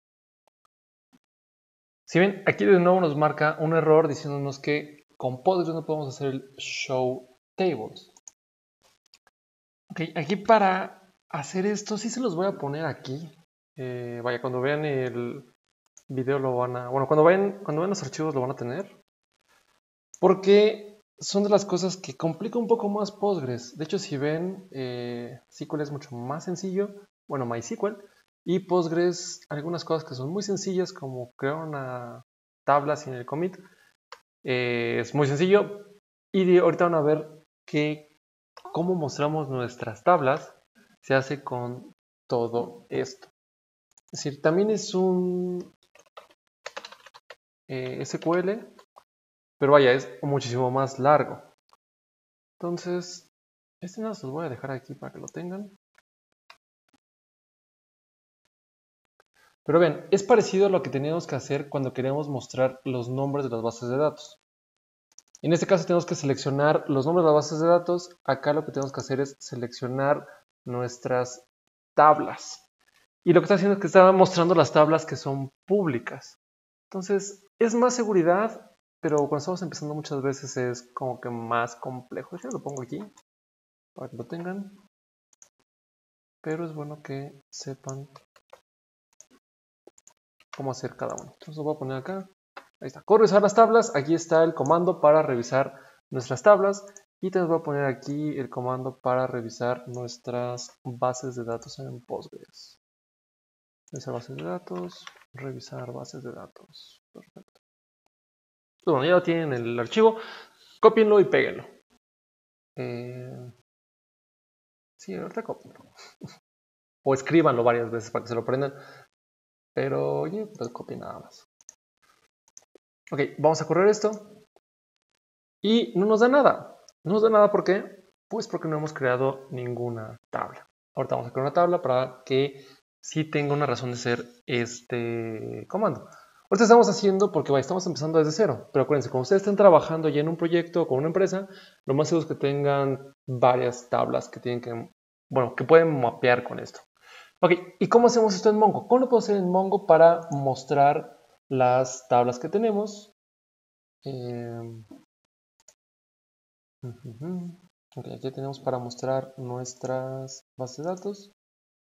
Speaker 1: Si ven, aquí de nuevo nos marca un error diciéndonos que con Postgres no podemos hacer el show tables. Ok, aquí para hacer esto sí se los voy a poner aquí. Vaya, cuando vean el video lo van a... Bueno, cuando vean los archivos lo van a tener. Porque son de las cosas que complica un poco más Postgres. De hecho, si ven, SQL es mucho más sencillo. Bueno, MySQL. Y Postgres, algunas cosas que son muy sencillas, como crear una tabla sin el commit. Es muy sencillo. Y ahorita van a ver qué cómo mostramos nuestras tablas se hace con todo esto. Es decir, también es un SQL, pero vaya, es muchísimo más largo. Entonces, este no se los voy a dejar aquí para que lo tengan. Pero ven, es parecido a lo que teníamos que hacer cuando queremos mostrar los nombres de las bases de datos. En este caso tenemos que seleccionar los nombres de las bases de datos. Acá lo que tenemos que hacer es seleccionar nuestras tablas. Y lo que está haciendo es que está mostrando las tablas que son públicas. Entonces, es más seguridad, pero cuando estamos empezando muchas veces es como que más complejo. Yo lo pongo aquí para que lo tengan. Pero es bueno que sepan cómo hacer cada uno. Entonces lo voy a poner acá. Ahí está. ¿Cómo revisar las tablas? Aquí está el comando para revisar nuestras tablas. Y te voy a poner aquí el comando para revisar nuestras bases de datos en Postgres. Revisar bases de datos. Revisar bases de datos. Perfecto. Bueno, ya lo tienen en el archivo. Cópienlo y péguenlo. Sí, ahorita cópienlo. O escríbanlo varias veces para que se lo aprendan. Pero oye, pues copien nada más. Ok, vamos a correr esto. Y no nos da nada. No nos da nada, ¿por qué? Pues porque no hemos creado ninguna tabla. Ahorita vamos a crear una tabla para que sí tenga una razón de ser este comando. Ahorita estamos haciendo porque estamos empezando desde cero. Pero acuérdense, cuando ustedes estén trabajando ya en un proyecto o con una empresa, lo más seguro es que tengan varias tablas que tienen que, bueno, que pueden mapear con esto. Ok, ¿y cómo hacemos esto en Mongo? ¿Cómo lo puedo hacer en Mongo para mostrar las tablas que tenemos? Ok, aquí tenemos para mostrar nuestras bases de datos.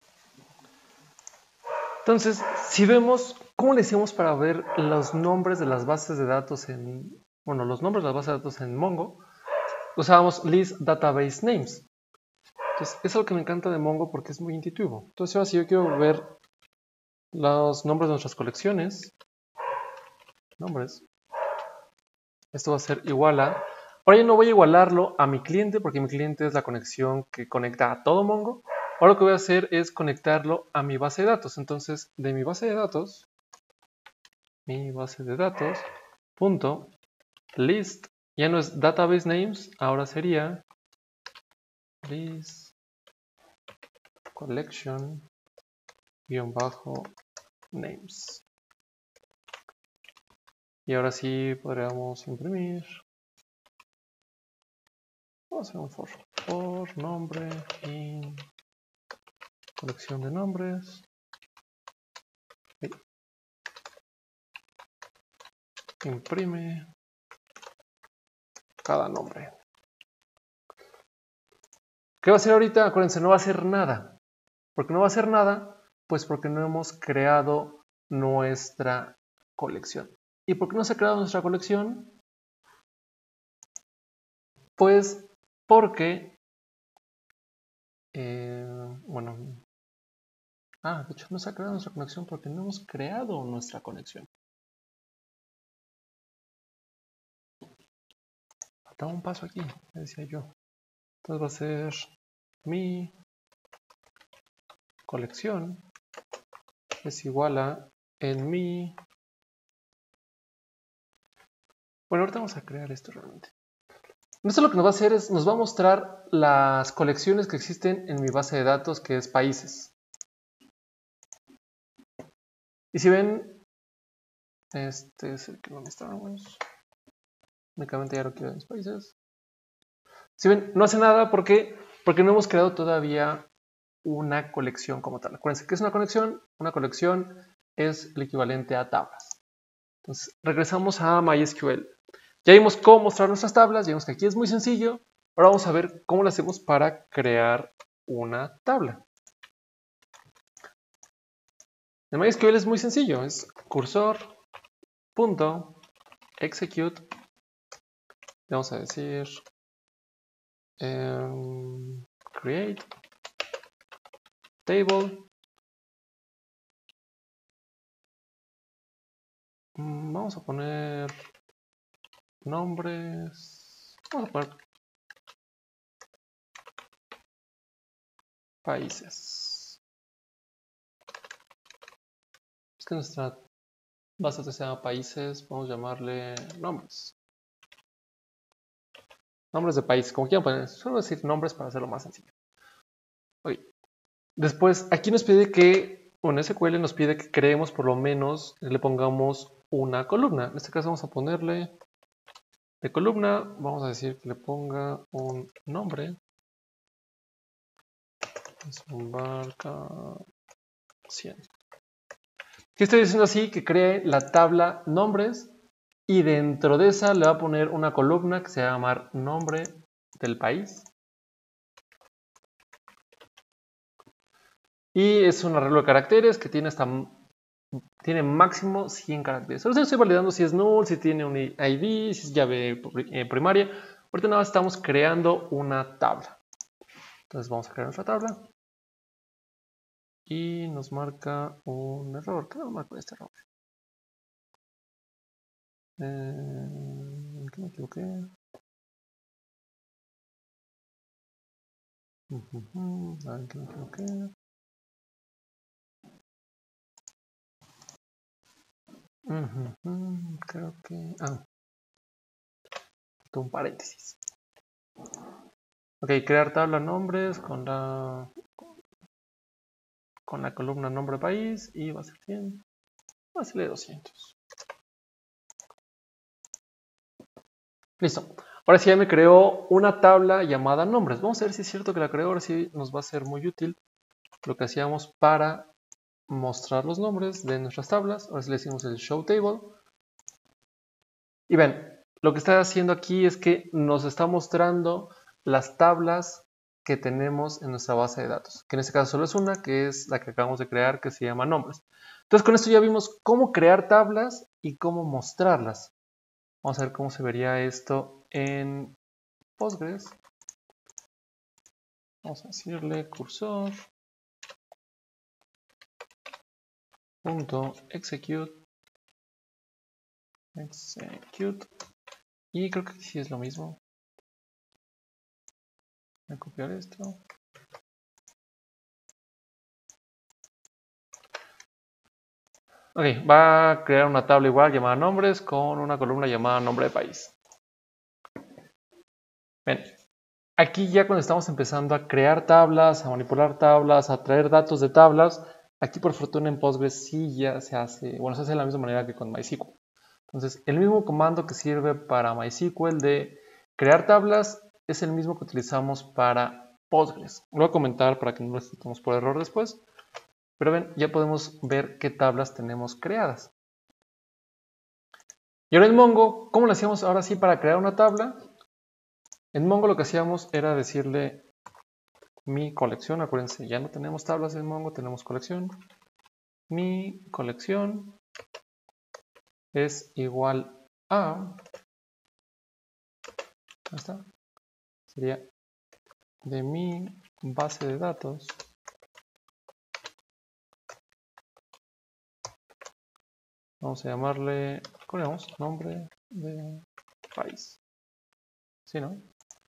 Speaker 1: Entonces, si vemos, ¿cómo le hicimos para ver los nombres de las bases de datos los nombres de las bases de datos en Mongo? Usábamos list database names. Entonces, eso es lo que me encanta de Mongo porque es muy intuitivo. Entonces, ahora si yo quiero ver los nombres de nuestras colecciones, nombres, esto va a ser igual a... Ahora yo no voy a igualarlo a mi cliente porque mi cliente es la conexión que conecta a todo Mongo. Ahora lo que voy a hacer es conectarlo a mi base de datos. Entonces, de mi base de datos, punto list, ya no es database names, ahora sería list collection -names. Y ahora sí podríamos imprimir. Vamos a hacer un for nombre y colección de nombres. Imprime cada nombre. ¿Qué va a hacer ahorita? Acuérdense, no va a hacer nada. ¿Por qué no va a hacer nada? Pues porque no hemos creado nuestra colección. ¿Y por qué no se ha creado nuestra colección? Pues porque, de hecho no se ha creado nuestra conexión porque no hemos creado nuestra conexión. Faltaba un paso aquí, me decía yo. Entonces va a ser mi colección es igual a en mi... Bueno, ahorita vamos a crear esto realmente. Esto lo que nos va a hacer es, nos va a mostrar las colecciones que existen en mi base de datos, que es países. Y si ven, este es el que no necesitamos. Únicamente ya lo quiero en mis países. Si ven, no hace nada porque no hemos creado todavía una colección como tal. Acuérdense, ¿qué es una conexión? Una colección es el equivalente a tablas. Entonces, regresamos a MySQL. Ya vimos cómo mostrar nuestras tablas, ya vimos que aquí es muy sencillo. Ahora vamos a ver cómo lo hacemos para crear una tabla. En MySQL es muy sencillo, es cursor.execute. Le vamos a decir create table. Vamos a poner nombres. Vamos a poner países. Es que nuestra base se llama países, vamos a llamarle nombres. Nombres de país, como quieran poner, suelo decir nombres para hacerlo más sencillo. Okay. Después, aquí nos pide que, bueno, SQL nos pide que creemos por lo menos, le pongamos una columna. En este caso vamos a ponerle de columna, vamos a decir que le ponga un nombre. Es un barca 100. ¿Qué estoy diciendo así? Que cree la tabla nombres y dentro de esa le va a poner una columna que se va a llamar nombre del país. Y es un arreglo de caracteres que tiene máximo 100 caracteres. Ahora estoy validando si es null, si tiene un ID, si es llave primaria. Ahorita nada más estamos creando una tabla. Entonces vamos a crear nuestra tabla. Y nos marca un error. ¿Qué nos marca este error? ¿Qué me equivoqué? A ver, ¿qué me equivoqué? Creo que... un paréntesis. Ok, crear tabla nombres con la columna nombre país y va a ser 100. Va a ser 200. Listo. Ahora sí ya me creó una tabla llamada nombres. Vamos a ver si es cierto que la creó. Ahora sí nos va a ser muy útil lo que hacíamos para mostrar los nombres de nuestras tablas. Ahora sí le decimos el show table. Y ven, lo que está haciendo aquí es que nos está mostrando las tablas que tenemos en nuestra base de datos. Que en este caso solo es una, que es la que acabamos de crear, que se llama nombres. Entonces con esto ya vimos cómo crear tablas y cómo mostrarlas. Vamos a ver cómo se vería esto en Postgres. Vamos a decirle cursor punto execute y creo que sí es lo mismo. Voy a copiar esto. Ok, va a crear una tabla igual llamada nombres con una columna llamada nombre de país. Bien, aquí ya cuando estamos empezando a crear tablas, a manipular tablas, a traer datos de tablas, aquí por fortuna en Postgres sí ya se hace, bueno, se hace de la misma manera que con MySQL. Entonces, el mismo comando que sirve para MySQL de crear tablas es el mismo que utilizamos para Postgres. Lo voy a comentar para que no lo estemos por error después. Pero ven, ya podemos ver qué tablas tenemos creadas. Y ahora en Mongo, ¿cómo lo hacíamos ahora sí para crear una tabla? En Mongo lo que hacíamos era decirle mi colección. Acuérdense, ya no tenemos tablas en Mongo, tenemos colección. Mi colección es igual a... ¿Dónde está? Sería de mi base de datos. Vamos a llamarle, ¿cómo le llamamos? Nombre de país. ¿Sí, no?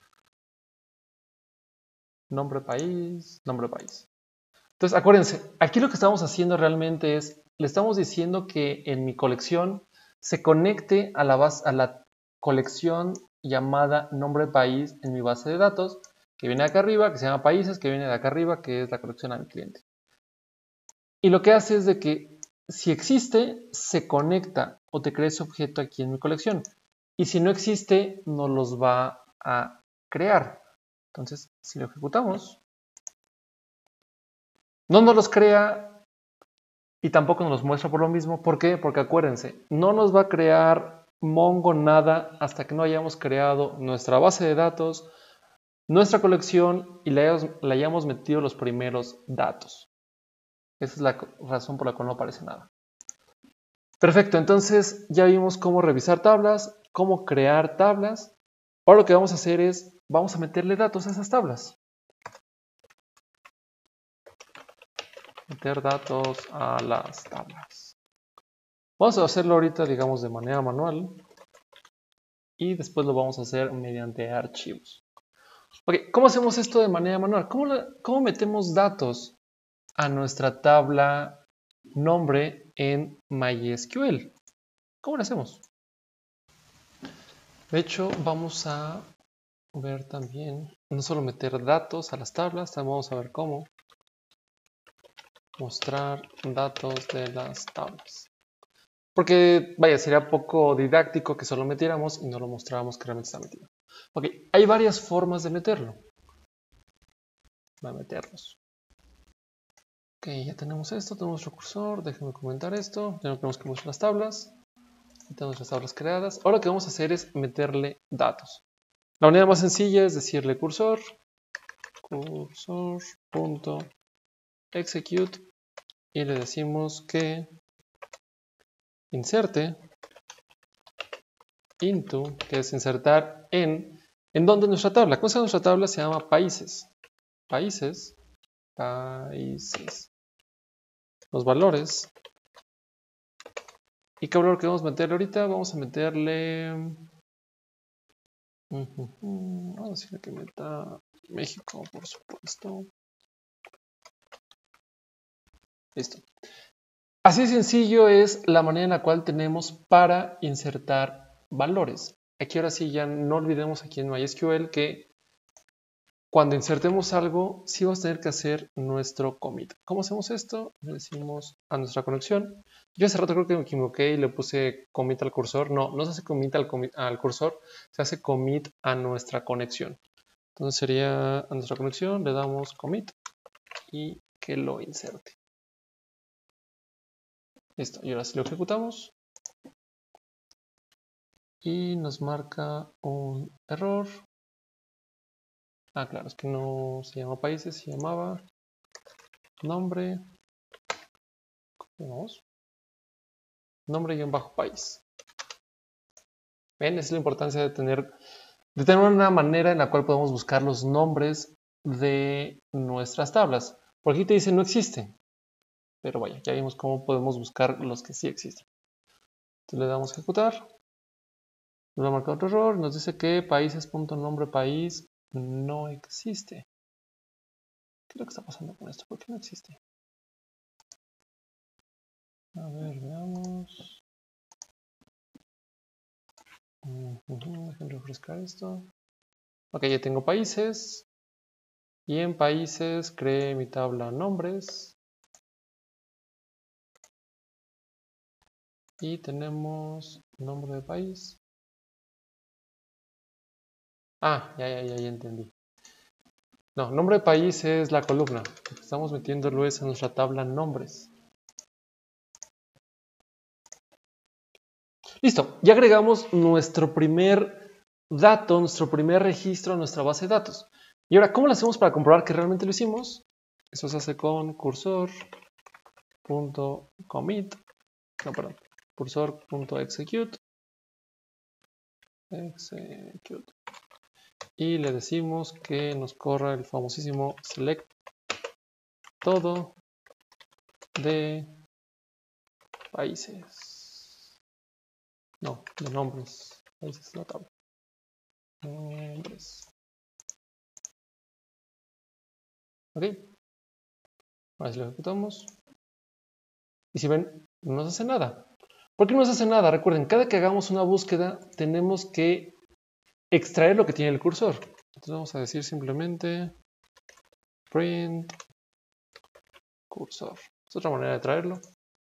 Speaker 1: Nombre país, nombre país. Entonces, acuérdense, aquí lo que estamos haciendo realmente es, le estamos diciendo que en mi colección se conecte a la colección llamada nombre país en mi base de datos, que viene de acá arriba, que se llama países, que viene de acá arriba, que es la colección a mi cliente. Y lo que hace es de que si existe, se conecta o te crea ese objeto aquí en mi colección. Y si no existe, no los va a crear. Entonces, si lo ejecutamos, no nos los crea y tampoco nos los muestra por lo mismo. ¿Por qué? Porque acuérdense, no nos va a crear Mongo nada hasta que no hayamos creado nuestra base de datos, nuestra colección y le hayamos metido los primeros datos. Esa es la razón por la cual no aparece nada. Perfecto, entonces ya vimos cómo revisar tablas, cómo crear tablas. Ahora lo que vamos a hacer es, vamos a meterle datos a esas tablas. Meter datos a las tablas. Vamos a hacerlo ahorita, digamos, de manera manual. Y después lo vamos a hacer mediante archivos. Ok, ¿cómo hacemos esto de manera manual? ¿Cómo metemos datos a nuestra tabla nombre en MySQL? ¿Cómo lo hacemos? De hecho, vamos a ver también, no solo meter datos a las tablas, también vamos a ver cómo mostrar datos de las tablas. Porque, vaya, sería poco didáctico que solo metiéramos y no lo mostráramos que realmente está metido. Ok, hay varias formas de meterlo. Voy a meterlos. Ok, ya tenemos esto, tenemos nuestro cursor, déjenme comentar esto, ya no tenemos que mostrar las tablas, ya tenemos las tablas creadas. Ahora lo que vamos a hacer es meterle datos. La manera más sencilla es decirle cursor.execute y le decimos que inserte into, que es insertar ¿en dónde nuestra tabla? ¿Cómo se llama nuestra tabla? Se llama países. Países. Los valores. ¿Y qué valor queremos meterle ahorita? Vamos a meterle... Vamos a decirle que meta México, por supuesto. Listo. Así de sencillo es la manera en la cual tenemos para insertar valores. Aquí ahora sí ya no olvidemos aquí en MySQL que cuando insertemos algo, sí vamos a tener que hacer nuestro commit. ¿Cómo hacemos esto? Le decimos a nuestra conexión. Yo hace rato creo que me equivoqué y le puse commit al cursor. No, no se hace commit al cursor, se hace commit a nuestra conexión. Entonces sería a nuestra conexión, le damos commit y que lo inserte. Listo, y ahora sí lo ejecutamos. Y nos marca un error. Ah, claro, es que no se llama países, se llamaba nombre. Vamos. Nombre-país. ¿Ven? Esa es la importancia de tener una manera en la cual podemos buscar los nombres de nuestras tablas. Por aquí te dice no existen. Pero vaya, ya vimos cómo podemos buscar los que sí existen. Entonces le damos a ejecutar. Nos va a marcar otro error. Nos dice que países.nombrepaís no existe. ¿Qué es lo que está pasando con esto? ¿Por qué no existe? A ver, veamos. Déjenme refrescar esto. Ok, ya tengo países. Y en países creé mi tabla nombres. Y tenemos nombre de país. Ah, ya entendí. No, nombre de país es la columna. Lo que estamos metiéndolo es en nuestra tabla nombres. Listo, ya agregamos nuestro primer dato, nuestro primer registro a nuestra base de datos. Y ahora, ¿cómo lo hacemos para comprobar que realmente lo hicimos? Eso se hace con cursor.commit, no, perdón, cursor.execute. Y le decimos que nos corra el famosísimo select todo de países. No, de nombres. Países es la tabla. Nombres. Ok. Ahora si lo ejecutamos. Y si ven, no nos hace nada. ¿Por qué no nos hace nada? Recuerden, cada que hagamos una búsqueda, tenemos que extraer lo que tiene el cursor. Entonces vamos a decir simplemente print cursor. Es otra manera de traerlo.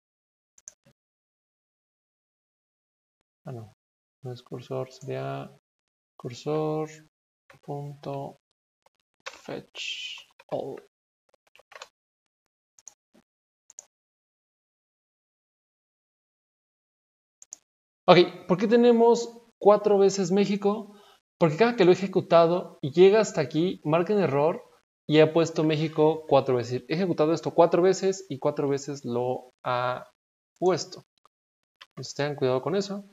Speaker 1: Ah, no. No es cursor, sería cursor.fetch all. Ok, ¿por qué tenemos 4 veces México? Porque cada que lo he ejecutado y llega hasta aquí, marca un error y he puesto México 4 veces. He ejecutado esto 4 veces y 4 veces lo ha puesto. Entonces tengan cuidado con eso.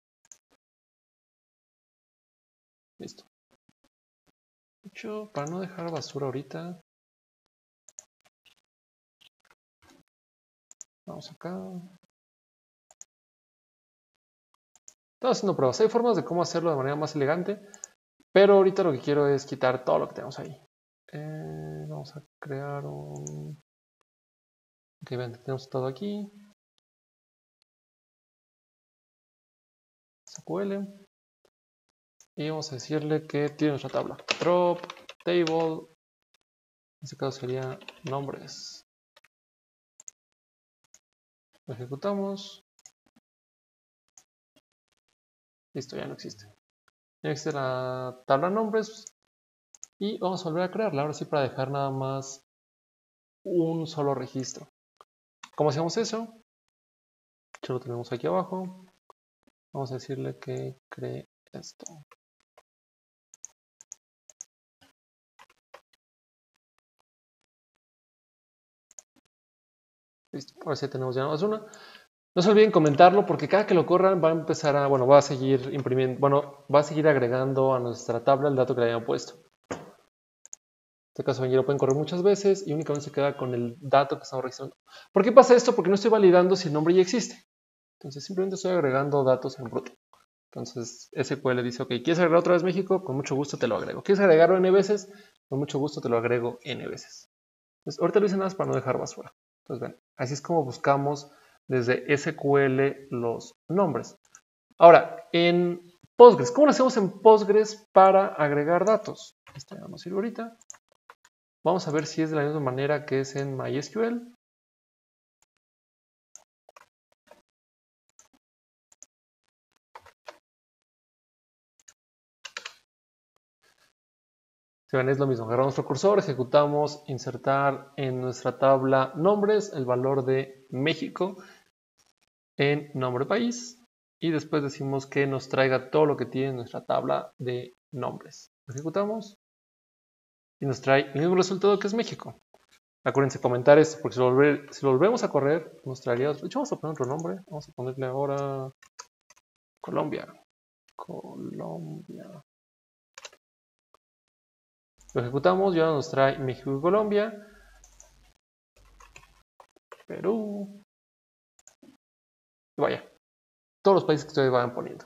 Speaker 1: Listo. De hecho, para no dejar basura ahorita, vamos acá. Estamos haciendo pruebas. Hay formas de cómo hacerlo de manera más elegante. Pero ahorita lo que quiero es quitar todo lo que tenemos ahí. Vamos a crear un... Ok, ven, tenemos todo aquí. SQL. Y vamos a decirle que tiene nuestra tabla. Drop, table. En este caso sería nombres. Lo ejecutamos. Listo, ya no existe. Ya existe la tabla nombres. Y vamos a volver a crearla. Ahora sí para dejar nada más un solo registro. ¿Cómo hacemos eso? Ya lo tenemos aquí abajo. Vamos a decirle que cree esto. Listo, ahora sí tenemos ya más una. No se olviden comentarlo porque cada que lo corran va a empezar a, bueno, va a seguir imprimiendo, bueno, va a seguir agregando a nuestra tabla el dato que le hayan puesto. En este caso, ya lo pueden correr muchas veces y únicamente se queda con el dato que estamos registrando. ¿Por qué pasa esto? Porque no estoy validando si el nombre ya existe. Entonces simplemente estoy agregando datos en bruto. Entonces SQL dice, ok, ¿quieres agregar otra vez México? Con mucho gusto te lo agrego. ¿Quieres agregarlo N veces? Con mucho gusto te lo agrego N veces. Entonces ahorita lo hice nada más para no dejar basura. Entonces ven, así es como buscamos desde SQL los nombres. Ahora, en Postgres, ¿cómo lo hacemos en Postgres para agregar datos? Esto ya no nos sirve ahorita. Vamos a ver si es de la misma manera que es en MySQL. Si ven, es lo mismo. Agarramos nuestro cursor, ejecutamos, insertar en nuestra tabla nombres el valor de México en nombre país. Y después decimos que nos traiga todo lo que tiene nuestra tabla de nombres. Ejecutamos y nos trae el mismo resultado que es México. Acuérdense comentar esto, porque si lo volvemos a correr, nos traería... De hecho, vamos a poner otro nombre. Vamos a ponerle ahora Colombia. Colombia. Lo ejecutamos y ahora nos trae México y Colombia. Perú. Y vaya. Todos los países que ustedes vayan poniendo.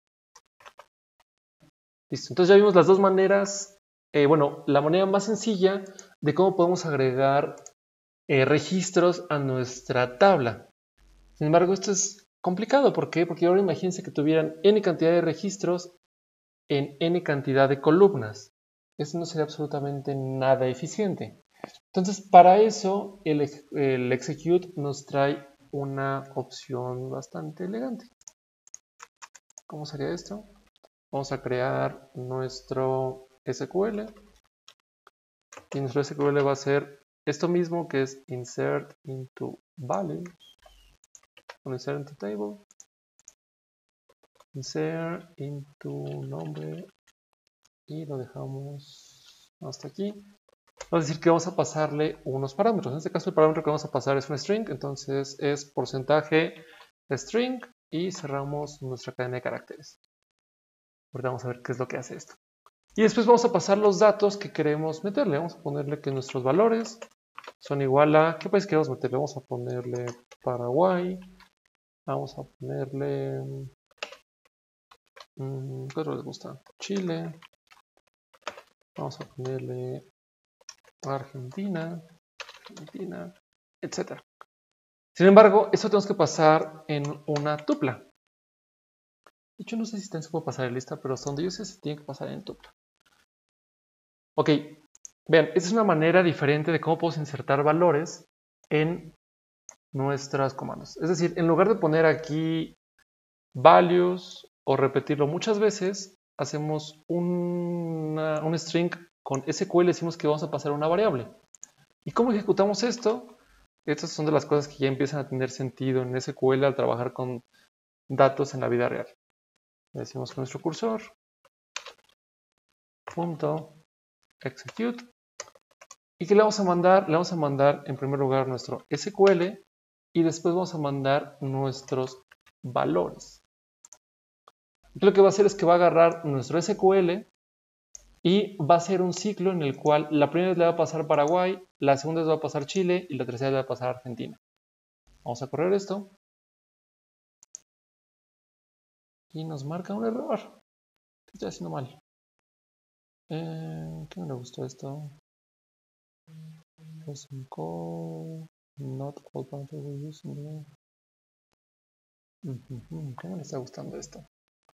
Speaker 1: Listo. Entonces ya vimos las dos maneras. Bueno, la manera más sencilla de cómo podemos agregar registros a nuestra tabla. Sin embargo, esto es complicado. ¿Por qué? Porque ahora imagínense que tuvieran n cantidad de registros en n cantidad de columnas. Eso no sería absolutamente nada eficiente. Entonces, para eso, el execute nos trae una opción bastante elegante. ¿Cómo sería esto? Vamos a crear nuestro SQL. Y nuestro SQL va a ser esto mismo que es insert into values. Insert into table. Insert into nombre. Y lo dejamos hasta aquí. Vamos a decir que vamos a pasarle unos parámetros. En este caso el parámetro que vamos a pasar es un string. Entonces es porcentaje string. Y cerramos nuestra cadena de caracteres. Ahorita vamos a ver qué es lo que hace esto. Y después vamos a pasar los datos que queremos meterle. Vamos a ponerle que nuestros valores son igual a... ¿Qué país queremos meterle? Vamos a ponerle Paraguay. Vamos a ponerle... ¿qué otro les gusta? Chile. Vamos a ponerle Argentina, etc. Sin embargo, esto tenemos que pasar en una tupla. De hecho, no sé si también se puede pasar en lista, pero hasta donde yo sé se tiene que pasar en tupla. Ok, vean, esta es una manera diferente de cómo podemos insertar valores en nuestros comandos. Es decir, en lugar de poner aquí values o repetirlo muchas veces, hacemos un string con SQL, decimos que vamos a pasar una variable. ¿Y cómo ejecutamos esto? Estas son de las cosas que ya empiezan a tener sentido en SQL al trabajar con datos en la vida real. Le decimos con nuestro cursor, punto, execute. ¿Y qué le vamos a mandar? Le vamos a mandar en primer lugar nuestro SQL y después vamos a mandar nuestros valores. Lo que va a hacer es que va a agarrar nuestro SQL y va a ser un ciclo en el cual la primera vez le va a pasar Paraguay, la segunda vez va a pasar Chile y la tercera vez le va a pasar Argentina. Vamos a correr esto. Y nos marca un error. ¿Qué estoy haciendo mal? ¿Qué no le gustó esto? Not all parameters we use in the... ¿Qué no le está gustando esto?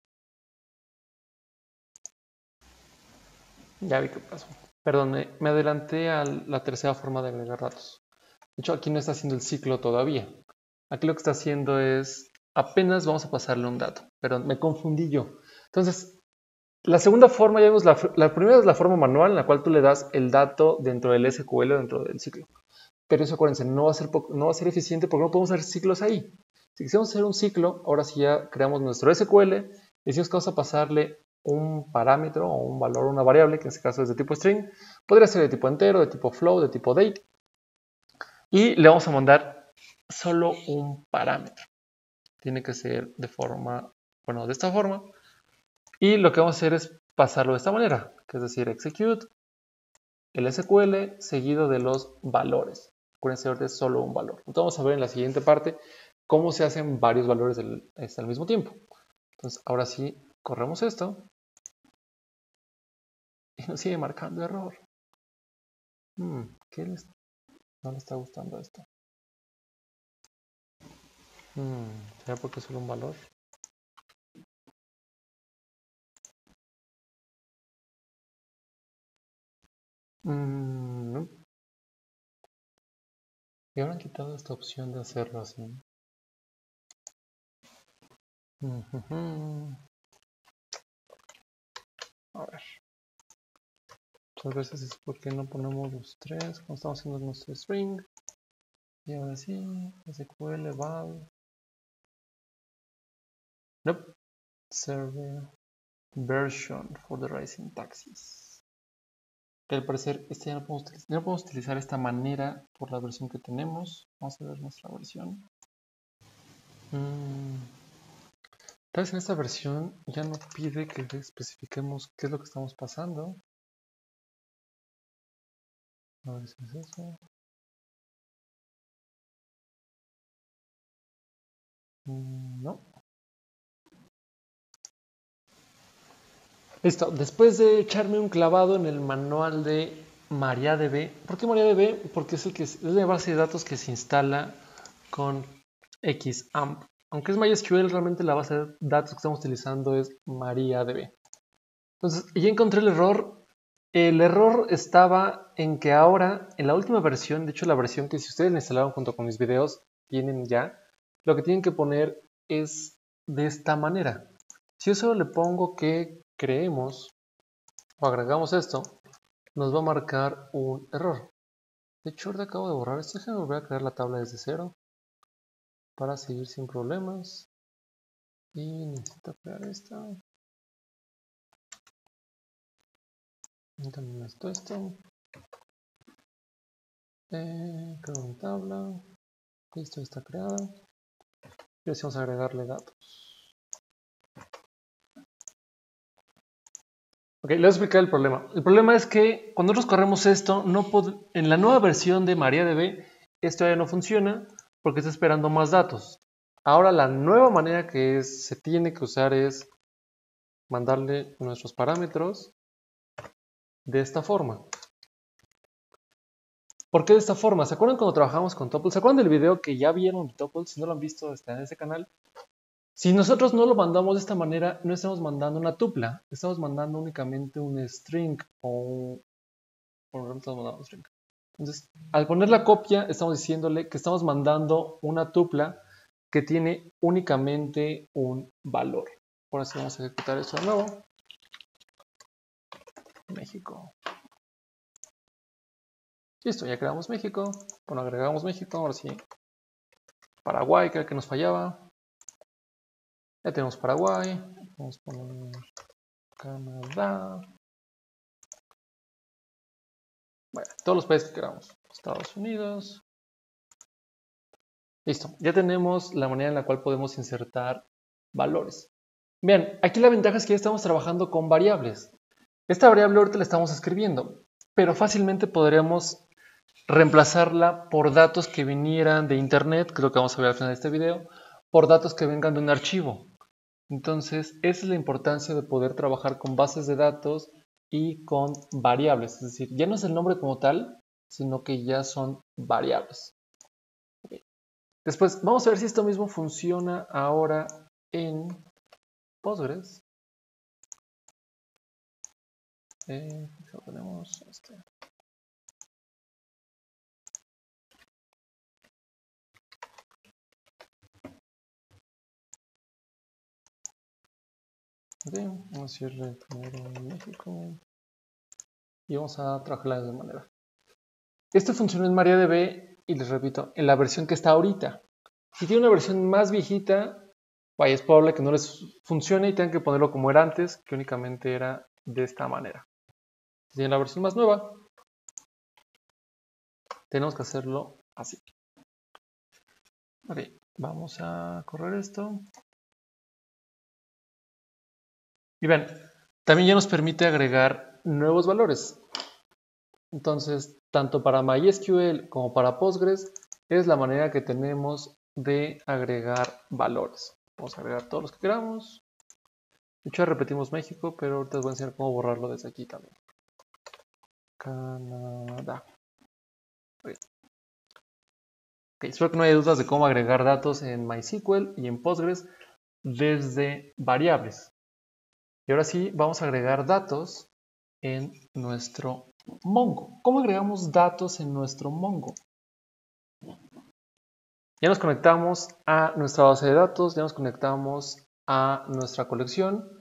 Speaker 1: Ya vi qué pasó. Perdón, me adelanté a la tercera forma de agregar datos. De hecho, aquí no está haciendo el ciclo todavía. Aquí lo que está haciendo es, apenas vamos a pasarle un dato. Perdón, me confundí yo. Entonces, la segunda forma, ya vimos, la primera es la forma manual en la cual tú le das el dato dentro del SQL, dentro del ciclo. Pero eso, acuérdense, no va a ser eficiente porque no podemos hacer ciclos ahí. Si quisiéramos hacer un ciclo, ahora sí ya creamos nuestro SQL y decimos que vamos a pasarle un parámetro o un valor, una variable, que en este caso es de tipo string. Podría ser de tipo entero, de tipo float, de tipo date. Y le vamos a mandar solo un parámetro. Tiene que ser de forma, bueno, de esta forma. Y lo que vamos a hacer es pasarlo de esta manera, que es decir, execute el SQL seguido de los valores. Acuérdense, ahorita es solo un valor. Entonces vamos a ver en la siguiente parte cómo se hacen varios valores al mismo tiempo. Entonces ahora sí, corremos esto. Y nos sigue marcando error. ¿Qué no le está gustando esto? ¿Será porque es solo un valor? No. Y ahora han quitado esta opción de hacerlo así. A ver. Muchas veces es porque no ponemos los tres cuando estamos haciendo nuestro string. Y ahora sí, SQL val. Nope. Server version for the right syntaxis. Que al parecer este ya no podemos utilizar esta manera por la versión que tenemos. Vamos a ver nuestra versión. Tal vez en esta versión ya no pide que especifiquemos qué es lo que estamos pasando. A ver si es eso. No. Listo. Después de echarme un clavado en el manual de MariaDB. ¿Por qué MariaDB? Porque es la base de datos que se instala con XAMPP. Aunque es MySQL, realmente la base de datos que estamos utilizando es MariaDB. Entonces, ya encontré el error. El error estaba en que ahora, en la última versión, de hecho la versión que si ustedes la instalaron junto con mis videos, tienen ya, lo que tienen que poner es de esta manera. Si yo solo le pongo que creemos o agregamos esto, nos va a marcar un error. De hecho, ahorita acabo de borrar esto. Déjenme volver a crear la tabla desde cero para seguir sin problemas. Y necesito crear esta. Y también esto. Creo una tabla. Listo, está creada. Y ahora vamos a agregarle datos. Ok, les voy a explicar el problema. El problema es que cuando nosotros corremos esto, en la nueva versión de MariaDB, esto ya no funciona porque está esperando más datos. Ahora la nueva manera que se tiene que usar es mandarle nuestros parámetros de esta forma. ¿Por qué de esta forma? ¿Se acuerdan cuando trabajamos con tuples? ¿Se acuerdan del video que ya vieron de tuples? Si no lo han visto, está en ese canal. Si nosotros no lo mandamos de esta manera, no estamos mandando una tupla, estamos mandando únicamente un string o no estamos mandando un string. Entonces, al poner la copia, estamos diciéndole que estamos mandando una tupla que tiene únicamente un valor. Ahora sí vamos a ejecutar esto de nuevo. México. Listo, ya creamos México. Bueno, agregamos México, ahora sí. Paraguay, que era el que nos fallaba. Ya tenemos Paraguay. Vamos a poner Canadá. Bueno, todos los países que queramos. Estados Unidos. Listo, ya tenemos la manera en la cual podemos insertar valores. Bien, aquí la ventaja es que ya estamos trabajando con variables. Esta variable ahorita la estamos escribiendo, pero fácilmente podríamos reemplazarla por datos que vinieran de internet, que es lo que vamos a ver al final de este video, por datos que vengan de un archivo. Entonces, esa es la importancia de poder trabajar con bases de datos y con variables. Es decir, ya no es el nombre como tal, sino que ya son variables. Okay. Después, vamos a ver si esto mismo funciona ahora en Postgres. Tenemos este. Okay, vamos a decirle primero México y vamos a trabajarla de esa manera. Este funciona en MariaDB y les repito, en la versión que está ahorita. Si tiene una versión más viejita, vaya, es probable que no les funcione y tengan que ponerlo como era antes, que únicamente era de esta manera. Si tienen la versión más nueva, tenemos que hacerlo así. Ok, vamos a correr esto. Y vean, también ya nos permite agregar nuevos valores. Entonces, tanto para MySQL como para Postgres, es la manera que tenemos de agregar valores. Vamos a agregar todos los que queramos. De hecho, repetimos México, pero ahorita les voy a enseñar cómo borrarlo desde aquí también. Canadá. Okay, espero que no haya dudas de cómo agregar datos en MySQL y en Postgres desde variables. Y ahora sí, vamos a agregar datos en nuestro Mongo. ¿Cómo agregamos datos en nuestro Mongo? Ya nos conectamos a nuestra base de datos, ya nos conectamos a nuestra colección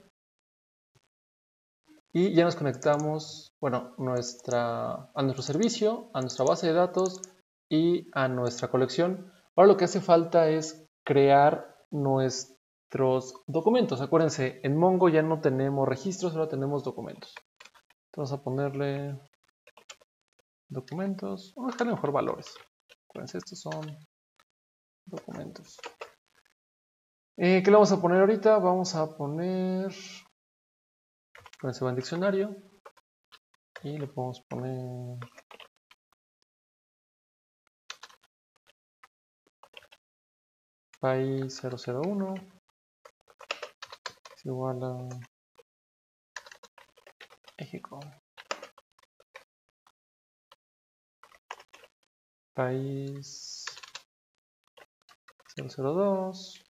Speaker 1: y ya nos conectamos, bueno, a nuestro servicio, a nuestra base de datos y a nuestra colección. Ahora lo que hace falta es crear nuestros documentos. Acuérdense, en Mongo ya no tenemos registros, ahora tenemos documentos. Vamos a ponerle documentos, vamos a dejarle mejor valores. Acuérdense, estos son documentos. ¿Qué le vamos a poner ahorita? Vamos a poner, acuérdense, va en diccionario y le podemos poner país 001 es igual a México. País 002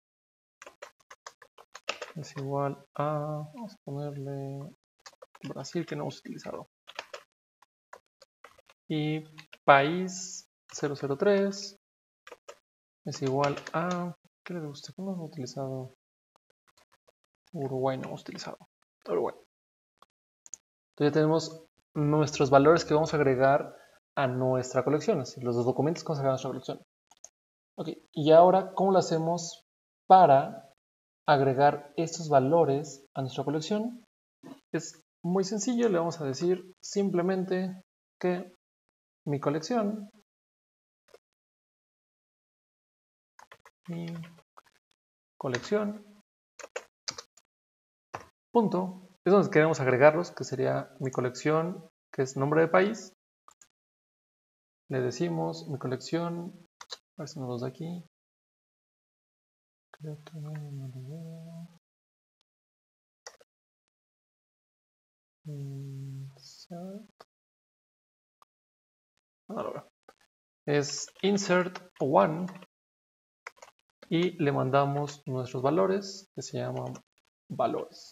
Speaker 1: es igual a, vamos a ponerle Brasil, que no hemos utilizado. Y país 003 es igual a, ¿qué le gusta? ¿Cómo hemos utilizado? Uruguay no hemos utilizado. Uruguay. Entonces ya tenemos nuestros valores que vamos a agregar a nuestra colección, así, los dos documentos que vamos a agregar a nuestra colección. Ok, y ahora, ¿cómo lo hacemos para agregar estos valores a nuestra colección? Es muy sencillo, le vamos a decir simplemente que mi colección, punto, es donde queremos agregarlos, que sería mi colección, que es nombre de país. Le decimos mi colección, a ver si nos los da aquí. Creo que no lo veo. No lo veo. Es insert one y le mandamos nuestros valores, que se llaman valores.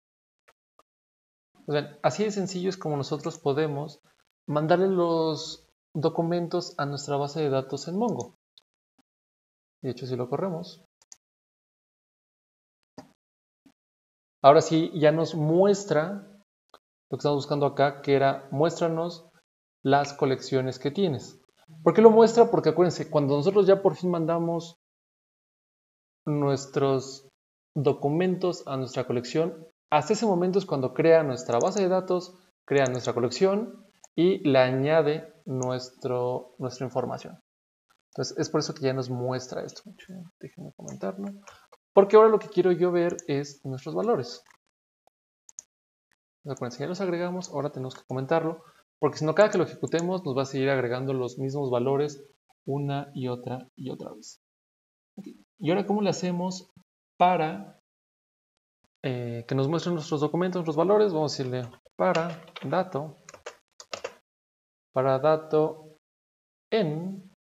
Speaker 1: O sea, así de sencillo es como nosotros podemos mandarle los documentos a nuestra base de datos en Mongo. De hecho, si lo corremos, ahora sí ya nos muestra lo que estamos buscando acá, que era muéstranos las colecciones que tienes. ¿Por qué lo muestra? Porque acuérdense, cuando nosotros ya por fin mandamos nuestros documentos a nuestra colección, hasta ese momento es cuando crea nuestra base de datos, crea nuestra colección y le añade nuestra información. Entonces es por eso que ya nos muestra esto. Déjenme comentarlo. Porque ahora lo que quiero yo ver es nuestros valores. Acuérdense, ya los agregamos, ahora tenemos que comentarlo, porque si no, cada que lo ejecutemos nos va a seguir agregando los mismos valores una y otra vez. Okay. Y ahora, ¿cómo le hacemos para que nos muestren nuestros documentos, nuestros valores? Vamos a decirle para dato en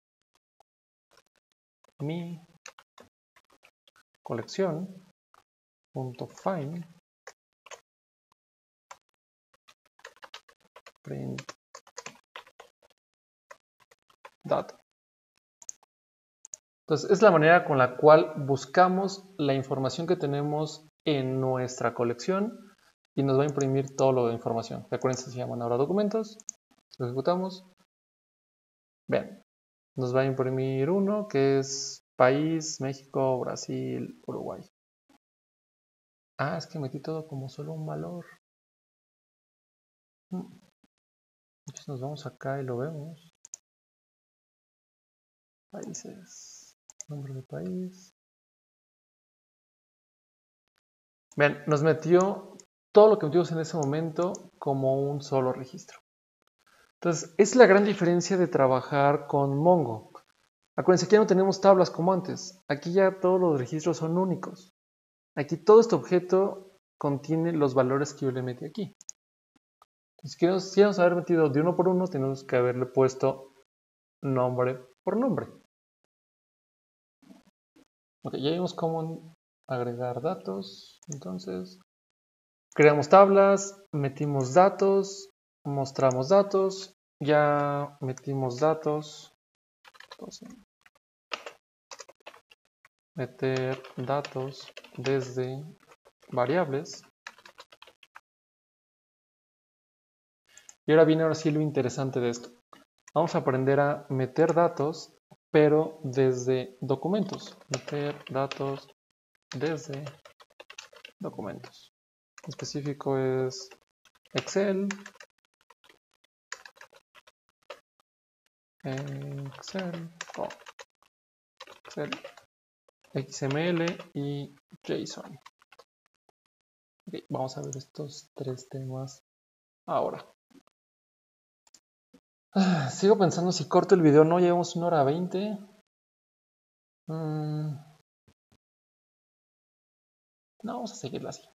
Speaker 1: mi colección.find print dato. Entonces, es la manera con la cual buscamos la información que tenemos en nuestra colección y nos va a imprimir todo lo de información. Recuerden que se llaman ahora documentos. Lo ejecutamos. Vean, nos va a imprimir uno que es país, México, Brasil, Uruguay. Ah, es que metí todo como solo un valor. Entonces nos vamos acá y lo vemos. Países, nombre de país. Vean, nos metió todo lo que metimos en ese momento como un solo registro. Entonces, es la gran diferencia de trabajar con Mongo. Acuérdense que ya no tenemos tablas como antes. Aquí ya todos los registros son únicos. Aquí todo este objeto contiene los valores que yo le metí aquí. Entonces, si queremos haber metido de uno por uno, tenemos que haberle puesto nombre por nombre. Ok, ya vimos cómo agregar datos. Entonces, creamos tablas, metimos datos, mostramos datos, ya metimos datos. Entonces, meter datos desde variables. Y ahora viene sí lo interesante de esto. Vamos a aprender a meter datos, pero desde documentos. Meter datos desde documentos. En específico es Excel, Excel, XML y JSON. Okay, vamos a ver estos tres temas ahora. Sigo pensando si corto el video o no, llevamos 1:20. No, vamos a seguirla así.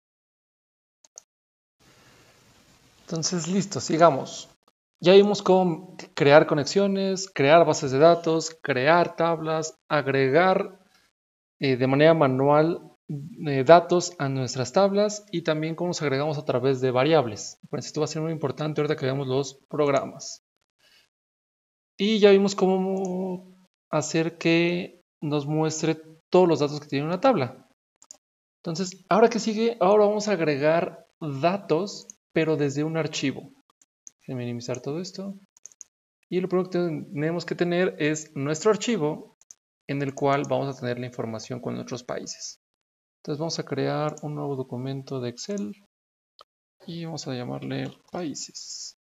Speaker 1: Entonces, listo, sigamos. Ya vimos cómo crear conexiones, crear bases de datos, crear tablas, agregar de manera manual datos a nuestras tablas y también cómo los agregamos a través de variables. Pues esto va a ser muy importante ahorita que veamos los programas. Y ya vimos cómo hacer que nos muestre todos los datos que tiene una tabla. Entonces, ahora que sigue, ahora vamos a agregar datos, pero desde un archivo. Voy a minimizar todo esto. Y lo primero que tenemos que tener es nuestro archivo en el cual vamos a tener la información con nuestros países. Entonces vamos a crear un nuevo documento de Excel y vamos a llamarle países.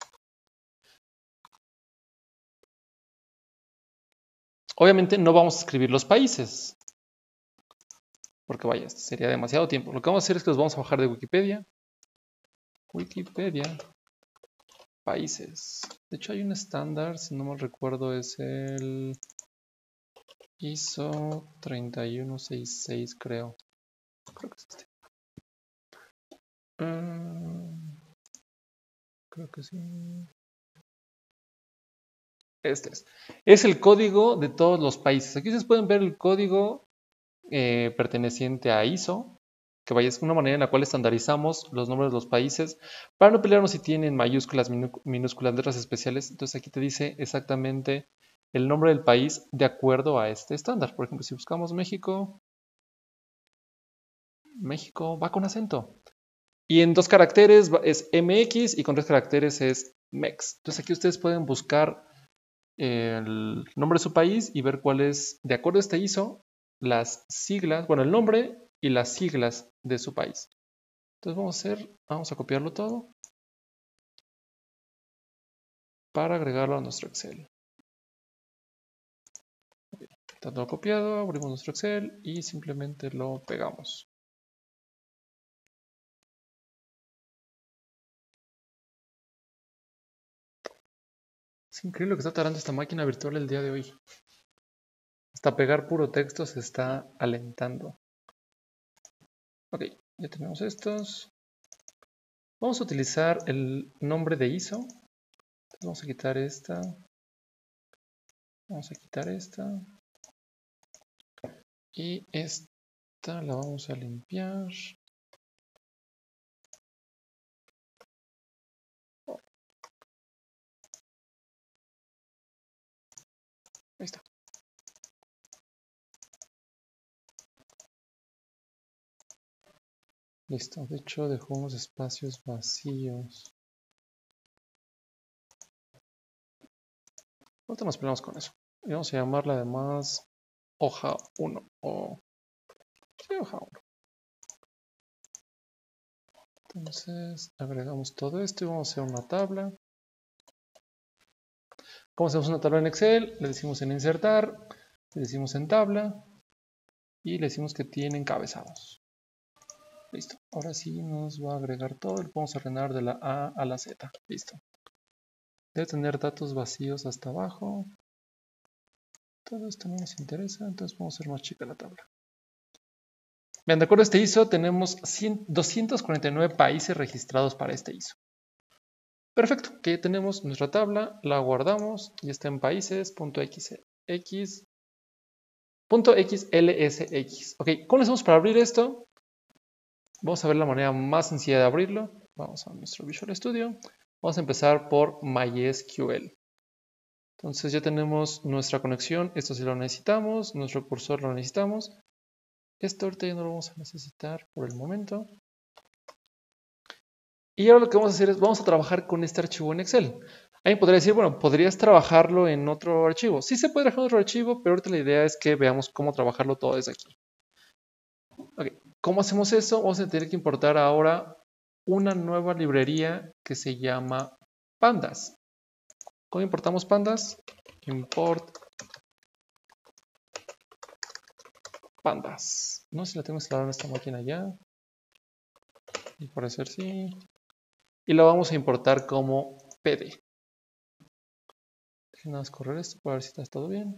Speaker 1: Obviamente no vamos a escribir los países, porque vaya, sería demasiado tiempo. Lo que vamos a hacer es que los vamos a bajar de Wikipedia. Wikipedia, países. De hecho hay un estándar, si no mal recuerdo, es el ISO 3166, creo. Creo que es este. Creo que sí. Este es el código de todos los países. Aquí ustedes pueden ver el código perteneciente a ISO, que vaya, es una manera en la cual estandarizamos los nombres de los países para no pelearnos si tienen mayúsculas, minúsculas, letras especiales. Entonces aquí te dice exactamente el nombre del país de acuerdo a este estándar. Por ejemplo, si buscamos México, México va con acento. Y en 2 caracteres es MX y con 3 caracteres es MEX. Entonces aquí ustedes pueden buscar el nombre de su país y ver cuál es, de acuerdo a este ISO, las siglas, bueno, el nombre y las siglas de su país. Entonces vamos a copiarlo todo para agregarlo a nuestro Excel. Está todo copiado, abrimos nuestro Excel y simplemente lo pegamos. Es increíble lo que está tardando esta máquina virtual el día de hoy. Hasta pegar puro texto se está alentando. Ok, ya tenemos estos. Vamos a utilizar el nombre de ISO. Entonces vamos a quitar esta. Vamos a quitar esta. Y esta la vamos a limpiar. Ahí está. Listo. De hecho, dejó unos espacios vacíos. Ahorita nos peleamos con eso. Y vamos a llamarla además hoja 1. Sí, hoja 1. Entonces, agregamos todo esto y vamos a hacer una tabla. ¿Cómo hacemos una tabla en Excel? Le decimos en insertar, le decimos en tabla y le decimos que tiene encabezados. Listo. Ahora sí nos va a agregar todo y lo vamos a ordenar de la A a la Z. Listo. Debe tener datos vacíos hasta abajo. Todo esto no nos interesa, entonces vamos a hacer más chica la tabla. Bien, de acuerdo a este ISO, tenemos 249 países registrados para este ISO. Perfecto, que tenemos nuestra tabla, la guardamos y está en países.xlsx. Ok, ¿cómo lo hacemos para abrir esto? Vamos a ver la manera más sencilla de abrirlo. Vamos a nuestro Visual Studio. Vamos a empezar por MySQL. Entonces ya tenemos nuestra conexión. Esto sí lo necesitamos. Nuestro cursor lo necesitamos. Esto ahorita ya no lo vamos a necesitar por el momento. Y ahora lo que vamos a hacer es, vamos a trabajar con este archivo en Excel. Alguien podría decir, bueno, ¿podrías trabajarlo en otro archivo? Sí se puede trabajar en otro archivo, pero ahorita la idea es que veamos cómo trabajarlo todo desde aquí. Ok, ¿cómo hacemos eso? Vamos a tener que importar ahora una nueva librería que se llama Pandas. ¿Cómo importamos Pandas? Import Pandas. No sé si la tengo instalada en esta máquina ya. Y por hacer sí. Y lo vamos a importar como PD. Déjenme nada más correr esto para ver si está todo bien.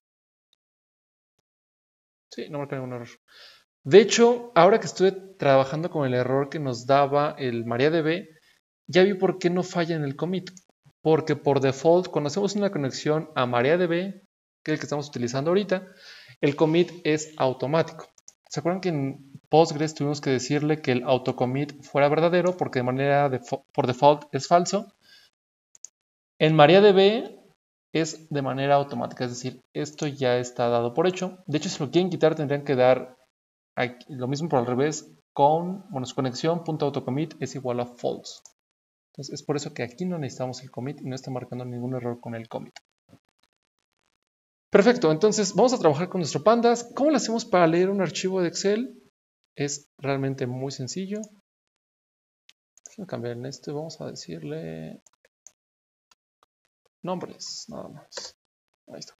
Speaker 1: Sí, no marca ningún error. De hecho, ahora que estuve trabajando con el error que nos daba el MariaDB, ya vi por qué no falla en el commit. Porque por default, cuando hacemos una conexión a MariaDB, que es el que estamos utilizando ahorita, el commit es automático. ¿Se acuerdan que en Postgres tuvimos que decirle que el autocommit fuera verdadero porque de manera por default es falso? En MariaDB es de manera automática, es decir, esto ya está dado por hecho. De hecho, si lo quieren quitar, tendrían que dar aquí, lo mismo por al revés, su conexión.autocommit es igual a false. Entonces, es por eso que aquí no necesitamos el commit y no está marcando ningún error con el commit. Perfecto, entonces vamos a trabajar con nuestro pandas. ¿Cómo lo hacemos para leer un archivo de Excel? Es realmente muy sencillo. Voy a cambiar en este, vamos a decirle nombres, nada más. Ahí está.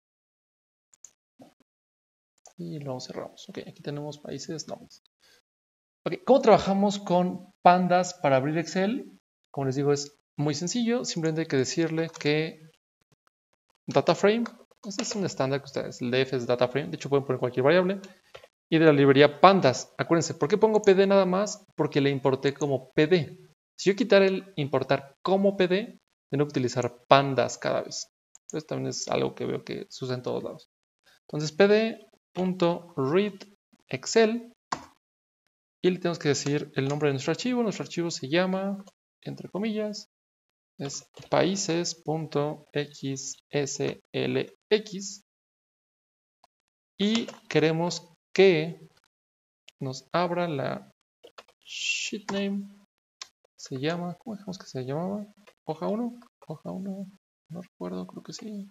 Speaker 1: Y lo cerramos. Ok, aquí tenemos países, nombres. Ok, ¿cómo trabajamos con pandas para abrir Excel? Como les digo, es muy sencillo. Simplemente hay que decirle que DataFrame, este es un estándar que ustedes, el df es DataFrame, de hecho pueden poner cualquier variable. Y de la librería pandas, acuérdense, ¿por qué pongo PD nada más? Porque le importé como PD. Si yo quitara el importar como PD, tengo que utilizar pandas cada vez. Entonces también es algo que veo que se usa en todos lados. Entonces pd.readExcel y le tenemos que decir el nombre de nuestro archivo. Nuestro archivo se llama, entre comillas, es países.xslx y queremos que nos abra la sheet name. Se llama, ¿cómo dijimos que se llamaba? Hoja 1, hoja 1, no recuerdo, creo que sí.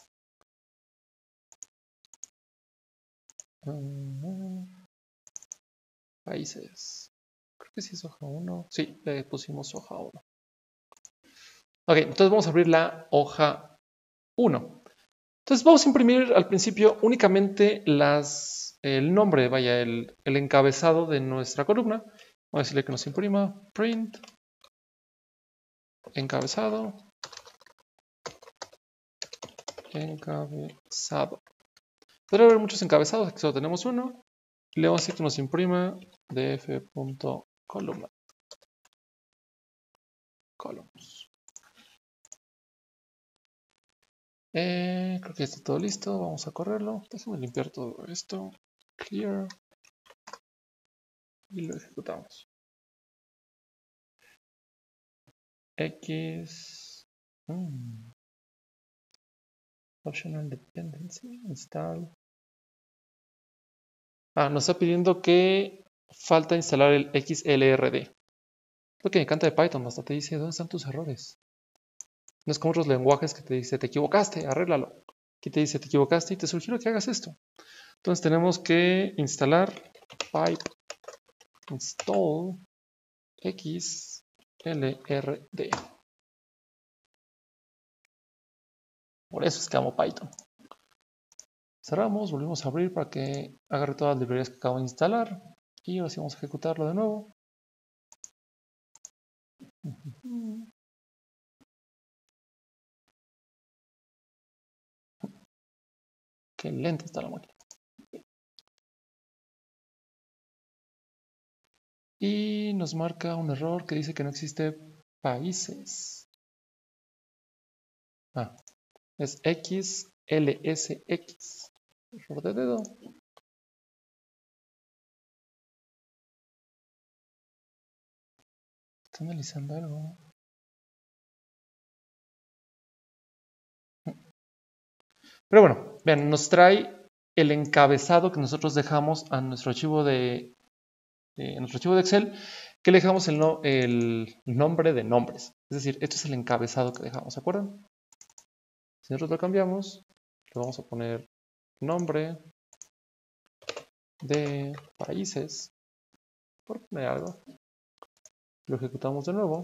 Speaker 1: Países, creo que sí es hoja 1. Sí, le pusimos hoja 1. Ok, entonces vamos a abrir la hoja 1. Entonces vamos a imprimir al principio únicamente el nombre, vaya, el encabezado de nuestra columna. Vamos a decirle que nos imprima print encabezado. Podría haber muchos encabezados, aquí solo tenemos uno. Y le vamos a decir que nos imprima df.columna. columns. Creo que ya está todo listo. Vamos a correrlo. Déjame limpiar todo esto. Clear. Y lo ejecutamos. X. Optional dependency. Install. Nos está pidiendo que falta instalar el XLRD. Lo que me encanta de Python, hasta te dice dónde están tus errores. No es como otros lenguajes que te dice te equivocaste, arréglalo. Aquí te dice te equivocaste y te sugiero que hagas esto. Entonces tenemos que instalar pipe install XLRD. Por eso es que amo Python. Cerramos, volvemos a abrir para que agarre todas las librerías que acabo de instalar. Y ahora sí vamos a ejecutarlo de nuevo. Qué lenta está la máquina. Y nos marca un error que dice que no existe países. Es XLSX. Error de dedo. Está analizando algo. Pero bueno, vean, nos trae el encabezado que nosotros dejamos a nuestro archivo de Excel, que le dejamos el nombre de nombres. Es decir, esto es el encabezado que dejamos, ¿se acuerdan? Si nosotros lo cambiamos, le vamos a poner nombre de países, por poner algo. Lo ejecutamos de nuevo.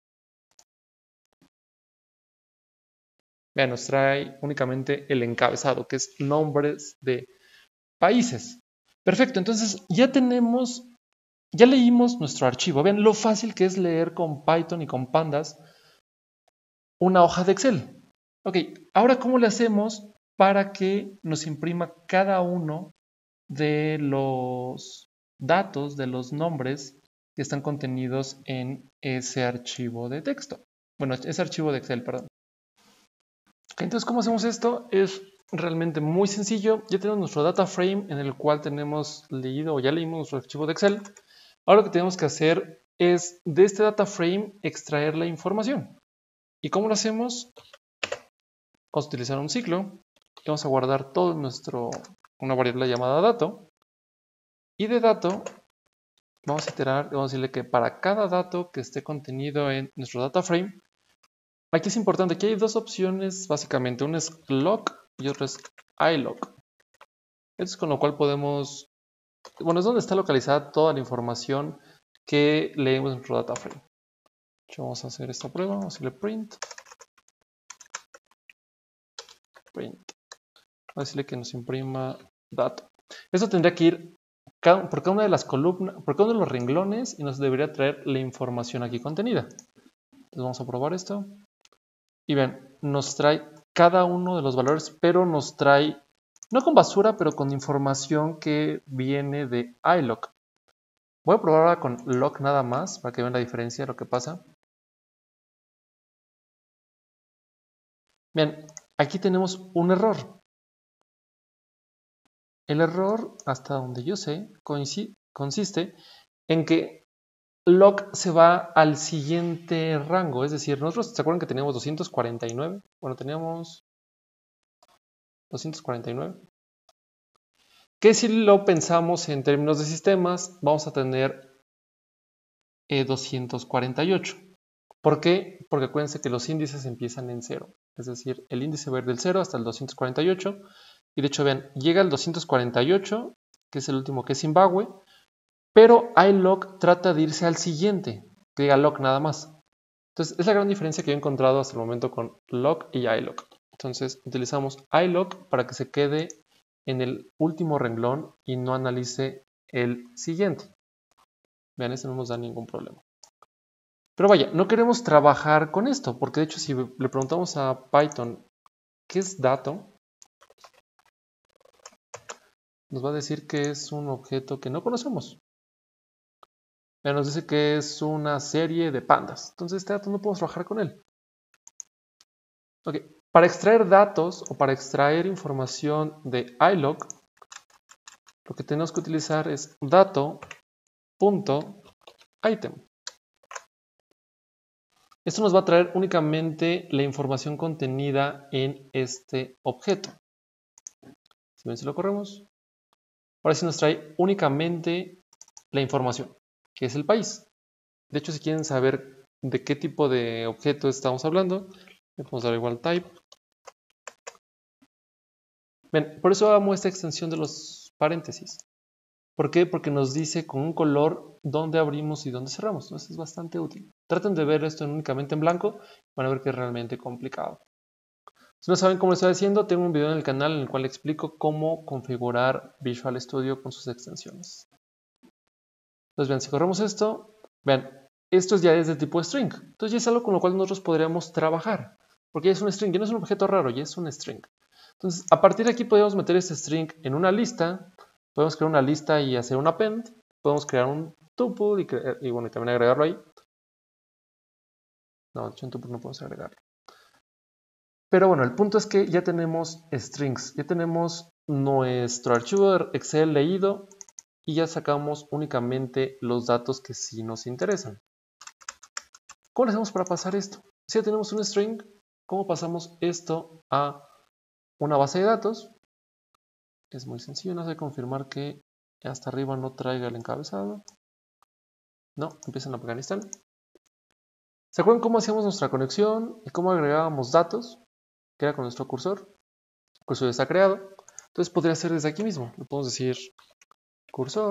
Speaker 1: Vean, nos trae únicamente el encabezado, que es nombres de países. Perfecto, entonces ya leímos nuestro archivo. Vean lo fácil que es leer con Python y con Pandas una hoja de Excel. Ok, ahora ¿cómo le hacemos para que nos imprima cada uno de los datos, de los nombres que están contenidos en ese archivo de texto? Bueno, ese archivo de Excel, perdón. Ok, entonces, ¿cómo hacemos esto? Es realmente muy sencillo. Ya tenemos nuestro data frame en el cual tenemos leído o ya leímos nuestro archivo de Excel. Ahora lo que tenemos que hacer es de este data frame extraer la información. ¿Y cómo lo hacemos? Vamos a utilizar un ciclo y vamos a guardar todo en una variable llamada dato. Y de dato vamos a iterar, vamos a decirle que para cada dato que esté contenido en nuestro data frame, aquí es importante, aquí hay dos opciones básicamente, una es log y otra es ilog. Esto es con lo cual podemos, bueno, es donde está localizada toda la información que leemos en nuestro data frame. Vamos a hacer esta prueba, vamos a decirle print. Vamos a decirle que nos imprima dato. Esto tendría que ir por cada una de las columnas, por cada uno de los renglones y nos debería traer la información aquí contenida. Entonces vamos a probar esto. Y ven, nos trae cada uno de los valores, pero nos trae, no con basura, pero con información que viene de ilog. Voy a probar ahora con log nada más, para que vean la diferencia de lo que pasa. Bien, aquí tenemos un error. El error, hasta donde yo sé, consiste en que log se va al siguiente rango. Es decir, nosotros, ¿se acuerdan que teníamos 249? Bueno, teníamos 249. Que si lo pensamos en términos de sistemas, vamos a tener 248. ¿Por qué? Porque acuérdense que los índices empiezan en 0. Es decir, el índice va del 0 hasta el 248. Y de hecho, vean, llega al 248, que es el último que es Zimbabue, pero ilog trata de irse al siguiente, que diga log nada más. Entonces, es la gran diferencia que he encontrado hasta el momento con log y ilog. Entonces, utilizamos ilog para que se quede en el último renglón y no analice el siguiente. Vean, este no nos da ningún problema. Pero vaya, no queremos trabajar con esto, porque de hecho si le preguntamos a Python qué es dato, nos va a decir que es un objeto que no conocemos. Ya nos dice que es una serie de pandas. Entonces este dato no podemos trabajar con él. Ok, para extraer datos o para extraer información de ilog, lo que tenemos que utilizar es dato.item. Esto nos va a traer únicamente la información contenida en este objeto. Si ven, si lo corremos, ahora sí nos trae únicamente la información, que es el país. De hecho, si quieren saber de qué tipo de objeto estamos hablando, le podemos dar igual type. Ven, por eso amo esta extensión de los paréntesis. ¿Por qué? Porque nos dice con un color dónde abrimos y dónde cerramos. Entonces es bastante útil. Traten de ver esto únicamente en blanco, van a ver que es realmente complicado. Si no saben cómo lo estoy haciendo, tengo un video en el canal en el cual explico cómo configurar Visual Studio con sus extensiones. Entonces, vean, si corremos esto, vean, esto ya es de tipo string. Entonces ya es algo con lo cual nosotros podríamos trabajar. Porque ya es un string, ya no es un objeto raro, ya es un string. Entonces, a partir de aquí podemos meter este string en una lista. Podemos crear una lista y hacer un append. Podemos crear un tuple y bueno, y también agregarlo ahí. No, de hecho en tuple no podemos agregarlo. Pero bueno, el punto es que ya tenemos strings, ya tenemos nuestro archivo de Excel leído y ya sacamos únicamente los datos que sí nos interesan. ¿Cómo le hacemos para pasar esto? Si ya tenemos un string, ¿cómo pasamos esto a una base de datos? Es muy sencillo, no sé confirmar que hasta arriba no traiga el encabezado. No, empieza en Afganistán. ¿Se acuerdan cómo hacíamos nuestra conexión y cómo agregábamos datos? Que era con nuestro cursor. El cursor ya está creado. Entonces podría ser desde aquí mismo. Le podemos decir cursor.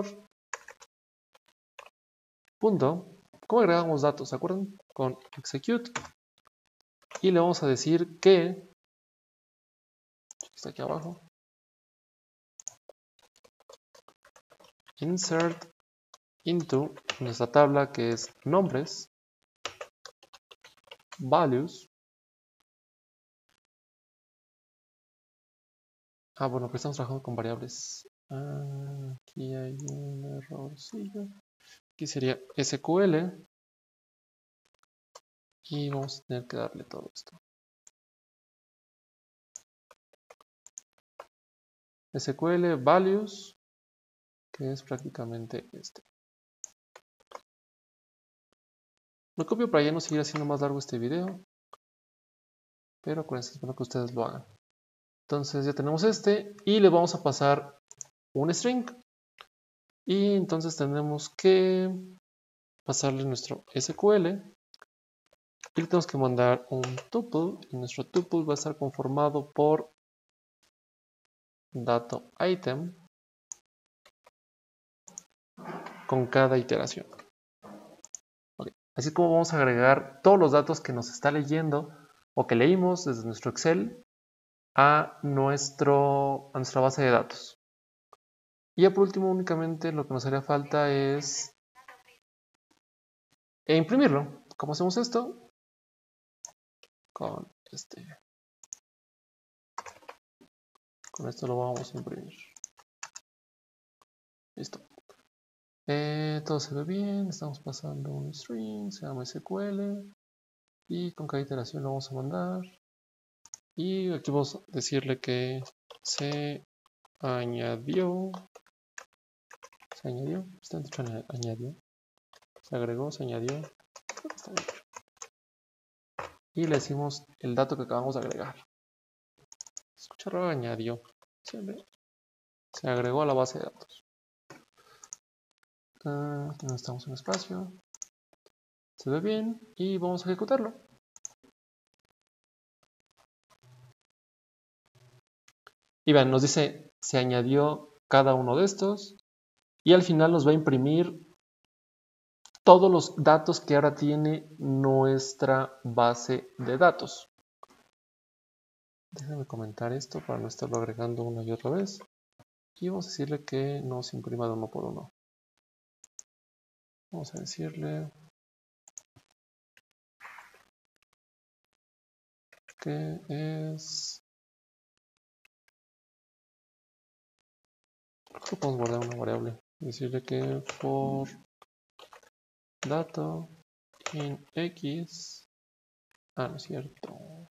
Speaker 1: Punto. ¿Cómo agregamos datos? ¿Se acuerdan? Con execute. Y le vamos a decir que está aquí abajo. Insert into nuestra tabla que es nombres, values. Bueno, que estamos trabajando con variables. Aquí hay un errorcillo. Aquí sería SQL. Y vamos a tener que darle todo esto. SQL values, que es prácticamente este. Lo copio para ya no seguir haciendo más largo este video. Pero acuérdense, es bueno que ustedes lo hagan. Entonces ya tenemos este y le vamos a pasar un string. Y entonces tenemos que pasarle nuestro SQL. Y le tenemos que mandar un tuple. Y nuestro tuple va a estar conformado por dato item con cada iteración. Okay. Así como vamos a agregar todos los datos que nos está leyendo o que leímos desde nuestro Excel a nuestra base de datos. Y ya por último, únicamente lo que nos haría falta es imprimirlo. ¿Cómo hacemos esto? Con esto lo vamos a imprimir. Listo. Todo se ve bien. Estamos pasando un string, se llama SQL. Y con cada iteración lo vamos a mandar. Y aquí vamos a decirle que se añadió. Se añadió. Está dicho añadió. Se agregó, se añadió. Y le decimos el dato que acabamos de agregar. Escucha raro, añadió. Se agregó a la base de datos. Aquí necesitamos un espacio. Se ve bien y vamos a ejecutarlo. Y vean, nos dice se añadió cada uno de estos y al final nos va a imprimir todos los datos que ahora tiene nuestra base de datos. Déjenme comentar esto para no estarlo agregando una y otra vez. Y vamos a decirle que nos imprima de uno por uno. Vamos a decirle que es... Podemos guardar una variable. Decirle que for dato en X. Ah, no es cierto.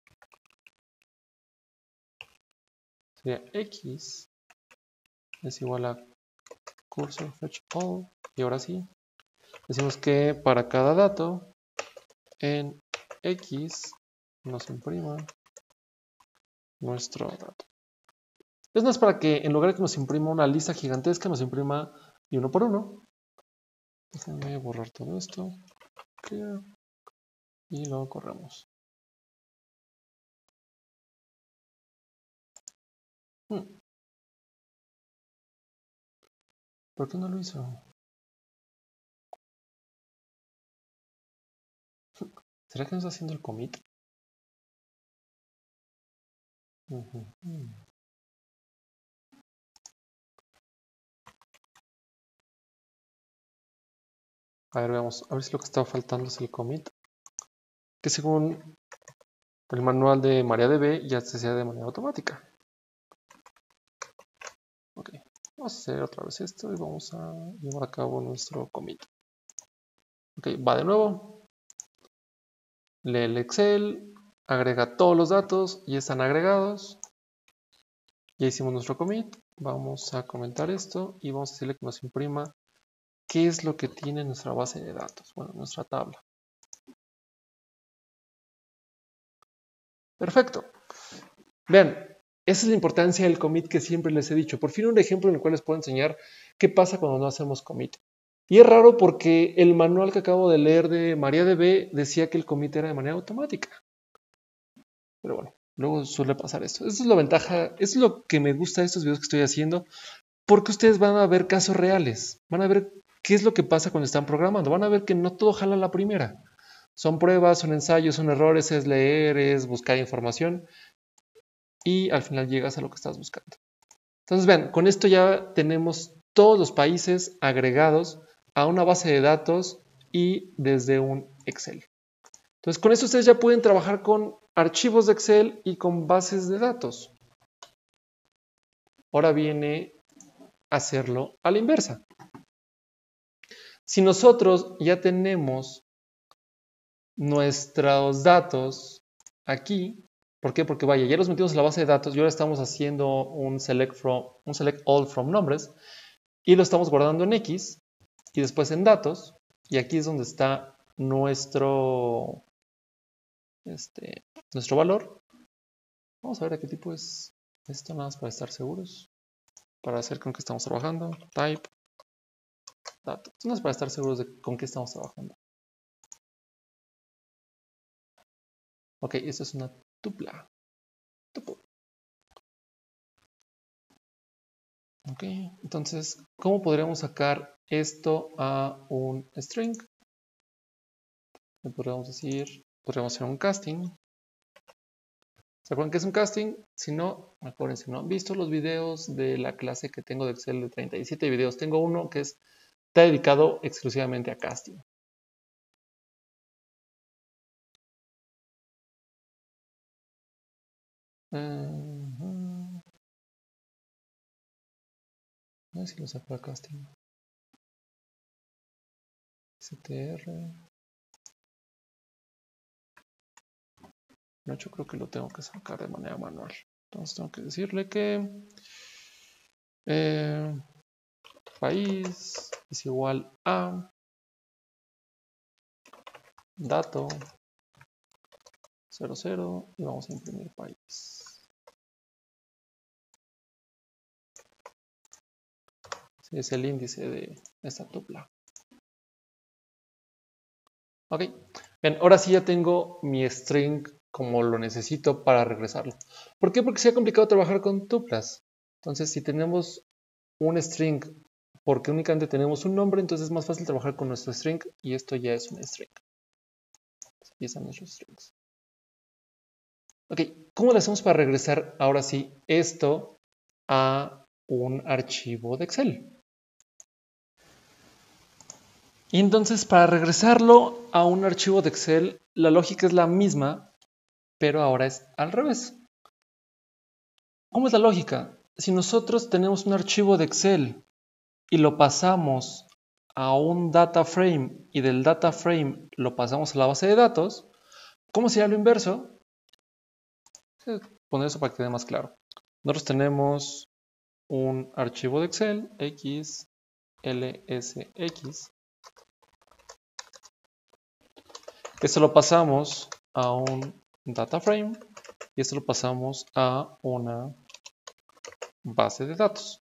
Speaker 1: Sería X es igual a cursor fetch all. Y ahora sí, decimos que para cada dato en X nos imprima nuestro dato. Esto no es para que en lugar de que nos imprima una lista gigantesca, nos imprima de uno por uno. Déjenme borrar todo esto. Clear. Y lo corremos. ¿Por qué no lo hizo? ¿Será que no está haciendo el commit? A ver, veamos. A ver si lo que estaba faltando es el commit. Que según el manual de MariaDB ya se hacía de manera automática. Ok. Vamos a hacer otra vez esto y vamos a llevar a cabo nuestro commit. Ok, va de nuevo. Lee el Excel. Agrega todos los datos. Ya están agregados. Ya hicimos nuestro commit. Vamos a comentar esto y vamos a decirle que nos imprima qué es lo que tiene nuestra base de datos. Bueno, nuestra tabla. Perfecto. Vean, esa es la importancia del commit que siempre les he dicho. Por fin un ejemplo en el cual les puedo enseñar qué pasa cuando no hacemos commit. Y es raro porque el manual que acabo de leer de MariaDB decía que el commit era de manera automática. Pero bueno, luego suele pasar esto. Esa es la ventaja, eso es lo que me gusta de estos videos que estoy haciendo, porque ustedes van a ver casos reales, van a ver qué es lo que pasa cuando están programando, van a ver que no todo jala a la primera. Son pruebas, son ensayos, son errores, es leer, es buscar información y al final llegas a lo que estás buscando. Entonces vean, con esto ya tenemos todos los países agregados a una base de datos y desde un Excel. Entonces con esto ustedes ya pueden trabajar con archivos de Excel y con bases de datos. Ahora viene hacerlo a la inversa. Si nosotros ya tenemos nuestros datos aquí, ¿por qué? Porque vaya, ya los metimos en la base de datos y ahora estamos haciendo un select all from nombres y lo estamos guardando en X y después en datos y aquí es donde está nuestro valor. Vamos a ver a qué tipo es esto, nada más para estar seguros, para hacer con qué estamos trabajando. Type datos, nada más para estar seguros de con qué estamos trabajando. Ok, esto es una tupla. Ok, entonces, ¿cómo podríamos sacar esto a un string? Le podríamos decir, podríamos hacer un casting. ¿Se acuerdan qué es un casting? Si no, acuérdense, ¿no? ¿Han visto los videos de la clase que tengo de Excel de 37 videos? Tengo uno que está dedicado exclusivamente a casting. A ver si lo saco a casting. str. No, yo creo que lo tengo que sacar de manera manual. Entonces tengo que decirle que país es igual a dato 00 y vamos a imprimir país. Sí, es el índice de esta tupla. Ok, bien, ahora sí ya tengo mi string como lo necesito para regresarlo. ¿Por qué? Porque se ha complicado trabajar con tuplas. Entonces, si tenemos un string porque únicamente tenemos un nombre, entonces es más fácil trabajar con nuestro string y esto ya es un string. Aquí están nuestros strings. Ok, ¿cómo le hacemos para regresar ahora sí esto a un archivo de Excel? Y entonces para regresarlo a un archivo de Excel, la lógica es la misma, pero ahora es al revés. ¿Cómo es la lógica? Si nosotros tenemos un archivo de Excel y lo pasamos a un data frame y del data frame lo pasamos a la base de datos, ¿cómo sería lo inverso? Voy a poner eso para que quede más claro. Nosotros tenemos un archivo de Excel, XLSX. Esto lo pasamos a un data frame y esto lo pasamos a una base de datos.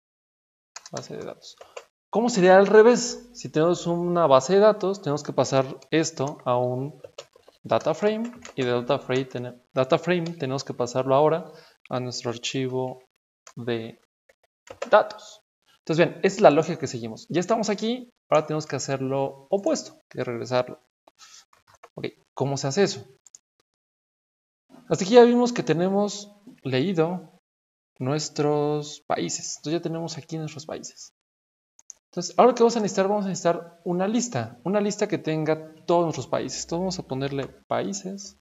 Speaker 1: ¿Cómo sería al revés? Si tenemos una base de datos, tenemos que pasar esto a un data frame y de data frame tenemos que pasarlo ahora a nuestro archivo de datos. Entonces bien, esa es la lógica que seguimos. Ya estamos aquí, ahora tenemos que hacer lo opuesto, que es regresarlo. Ok, ¿cómo se hace eso? Hasta aquí ya vimos que tenemos leído nuestros países. Entonces ya tenemos aquí nuestros países. Entonces, ahora que vamos a necesitar una lista que tenga todos nuestros países. Entonces vamos a ponerle países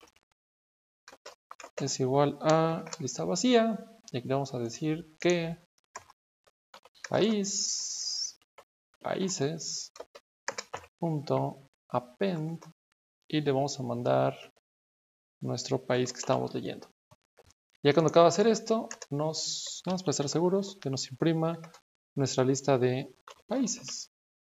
Speaker 1: es igual a lista vacía y aquí le vamos a decir que países.append y le vamos a mandar nuestro país que estamos leyendo. Ya cuando acaba de hacer esto, vamos para estar seguros que nos imprima nuestra lista de países.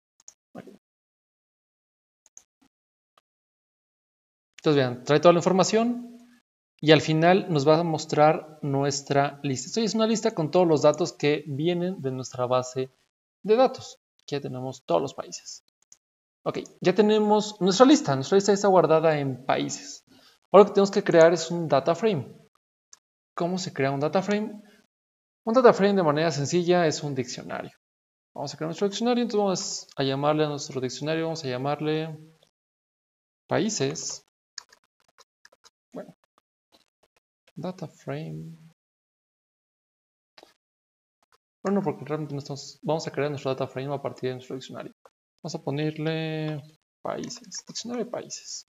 Speaker 1: Entonces vean, trae toda la información y al final nos va a mostrar nuestra lista. Esto es una lista con todos los datos que vienen de nuestra base de datos. Aquí ya tenemos todos los países. Ok, ya tenemos nuestra lista. Nuestra lista está guardada en países. Ahora lo que tenemos que crear es un data frame. ¿Cómo se crea un data frame? Un data frame de manera sencilla es un diccionario. Vamos a crear nuestro diccionario, entonces vamos a llamarle a nuestro diccionario, vamos a llamarle países. Bueno, data frame. Bueno, porque realmente vamos a crear nuestro data frame a partir de nuestro diccionario. Vamos a ponerle países, diccionario de países.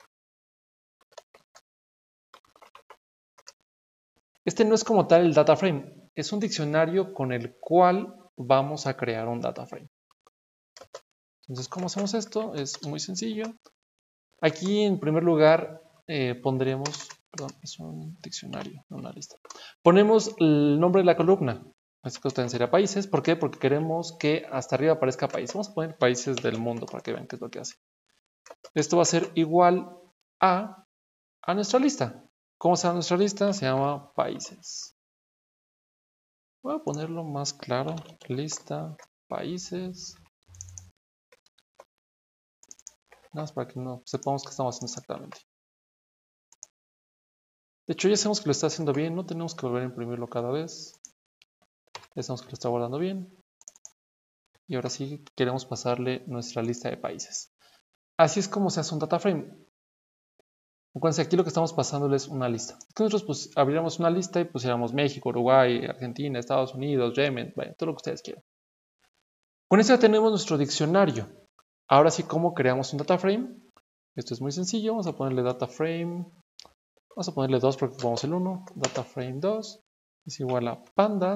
Speaker 1: Este no es como tal el data frame, es un diccionario con el cual vamos a crear un data frame. Entonces, ¿cómo hacemos esto? Es muy sencillo. Aquí en primer lugar pondremos, perdón, es un diccionario, no una lista. Ponemos el nombre de la columna. En este caso también sería países. ¿Por qué? Porque queremos que hasta arriba aparezca país. Vamos a poner países del mundo para que vean qué es lo que hace. Esto va a ser igual a nuestra lista. ¿Cómo se llama nuestra lista? Se llama países. Voy a ponerlo más claro. Lista, países. Nada más para que no sepamos qué estamos haciendo exactamente. De hecho, ya sabemos que lo está haciendo bien. No tenemos que volver a imprimirlo cada vez. Ya sabemos que lo está guardando bien. Y ahora sí queremos pasarle nuestra lista de países. Así es como se hace un data frame. Acuérdense, aquí lo que estamos pasándole es una lista. Aquí nosotros pues, abriéramos una lista y pusiéramos México, Uruguay, Argentina, Estados Unidos, Yemen, bueno, todo lo que ustedes quieran. Con esto ya tenemos nuestro diccionario. Ahora sí, ¿cómo creamos un data frame? Esto es muy sencillo. Vamos a ponerle data frame. Vamos a ponerle 2 porque ocupamos el 1. Data frame 2 es igual a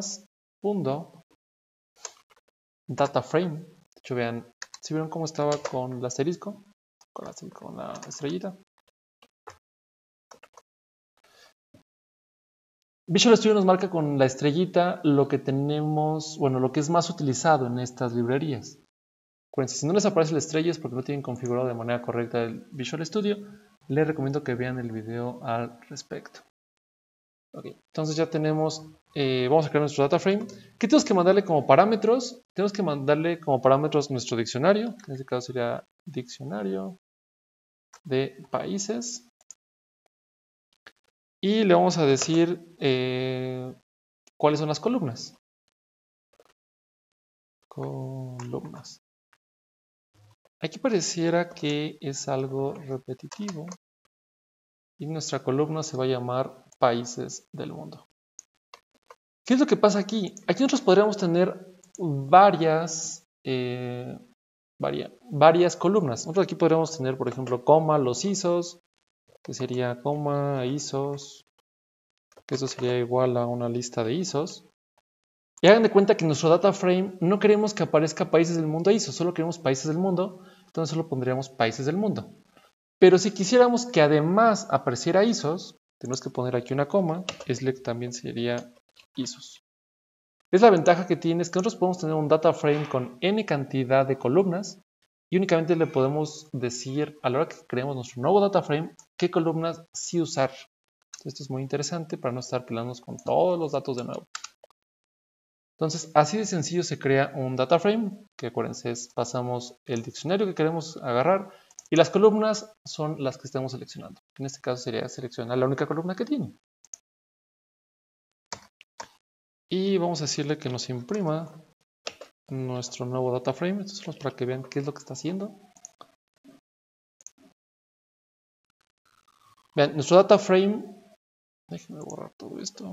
Speaker 1: pandas.data frame. De hecho, vean, ¿sí vieron cómo estaba con el asterisco? Con la estrellita. Visual Studio nos marca con la estrellita lo que tenemos, bueno, lo que es más utilizado en estas librerías. Acuérdense, si no les aparece la estrella es porque no tienen configurado de manera correcta el Visual Studio. Les recomiendo que vean el video al respecto. Ok, entonces ya tenemos, vamos a crear nuestro data frame. ¿Qué tenemos que mandarle como parámetros? Tenemos que mandarle como parámetros nuestro diccionario. En este caso sería diccionario de países. Y le vamos a decir cuáles son las columnas. Columnas. Aquí pareciera que es algo repetitivo. Y nuestra columna se va a llamar países del mundo. ¿Qué es lo que pasa aquí? Aquí nosotros podríamos tener varias columnas. Nosotros aquí podríamos tener, por ejemplo, coma, los ISOs, que sería coma, ISOs, que eso sería igual a una lista de ISOs. Y hagan de cuenta que en nuestro data frame no queremos que aparezca países del mundo ISO, solo queremos países del mundo, entonces solo pondríamos países del mundo. Pero si quisiéramos que además apareciera ISOs, tenemos que poner aquí una coma, select también sería ISOs. Es la ventaja que tiene, es que nosotros podemos tener un data frame con n cantidad de columnas y únicamente le podemos decir a la hora que creemos nuestro nuevo data frame qué columnas sí usar. Esto es muy interesante para no estar peleándonos con todos los datos de nuevo. Entonces, así de sencillo se crea un data frame, que acuérdense, pasamos el diccionario que queremos agarrar y las columnas son las que estamos seleccionando. En este caso sería seleccionar la única columna que tiene. Y vamos a decirle que nos imprima nuestro nuevo data frame. Esto es solo para que vean qué es lo que está haciendo. Vean, nuestro data frame, déjenme borrar todo esto.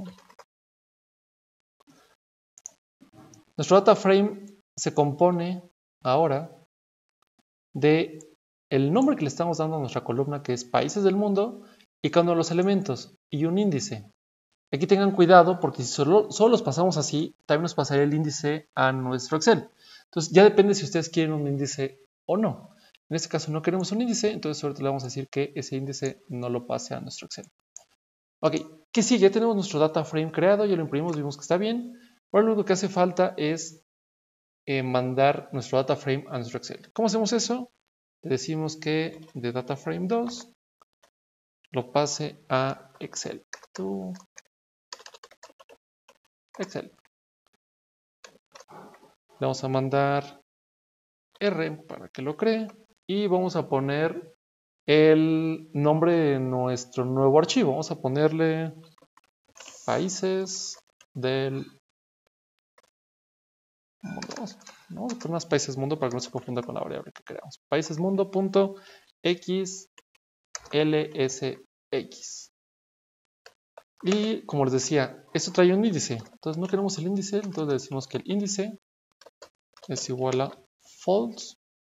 Speaker 1: Nuestro data frame se compone ahora de el nombre que le estamos dando a nuestra columna, que es países del mundo, y cada uno de los elementos, y un índice. Aquí tengan cuidado porque si solo los pasamos así, también nos pasaría el índice a nuestro Excel. Entonces ya depende si ustedes quieren un índice o no. En este caso no queremos un índice, entonces ahorita le vamos a decir que ese índice no lo pase a nuestro Excel. Ok, ¿qué sigue? Ya tenemos nuestro data frame creado, ya lo imprimimos, vimos que está bien. Ahora lo único que hace falta es mandar nuestro data frame a nuestro Excel. ¿Cómo hacemos eso? Le decimos que de data frame 2 lo pase a Excel. Excel. Le vamos a mandar R para que lo cree y vamos a poner el nombre de nuestro nuevo archivo. Vamos a ponerle países del mundo. Vamos a poner más países mundo para que no se confunda con la variable que creamos. Paísesmundo.xlsx. Y como les decía, esto trae un índice. Entonces no queremos el índice, entonces le decimos que el índice es igual a false.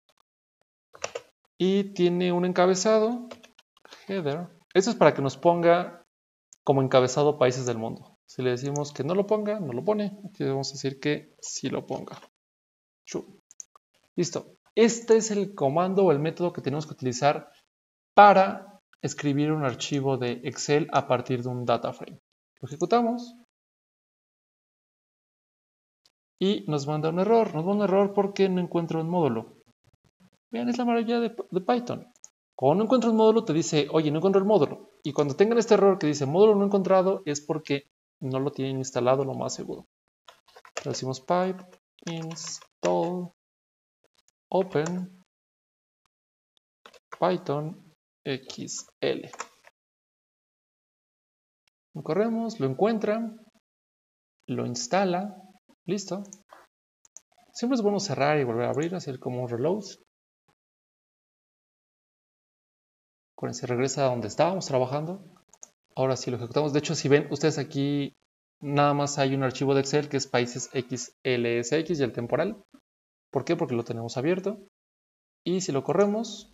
Speaker 1: Y tiene un encabezado, header. Esto es para que nos ponga como encabezado países del mundo. Si le decimos que no lo ponga, no lo pone. Aquí vamos a decir que sí lo ponga. Listo. Este es el comando o el método que tenemos que utilizar para escribir un archivo de Excel a partir de un data frame. Lo ejecutamos. Y nos manda un error. Nos manda un error porque no encuentro un módulo. Vean, es la maravilla de Python. Cuando no encuentro un módulo te dice, oye, no encuentro el módulo. Y cuando tengan este error que dice módulo no encontrado es porque no lo tienen instalado lo más seguro. Le decimos pipe install open python xl. Lo corremos, lo encuentra, lo instala, listo. Siempre es bueno cerrar y volver a abrir, hacer como un reload. Acuérdense, regresa a donde estábamos trabajando. Ahora sí lo ejecutamos. De hecho, si ven ustedes aquí, nada más hay un archivo de Excel que es países xlsx y el temporal. ¿Por qué? Porque lo tenemos abierto. Y si lo corremos,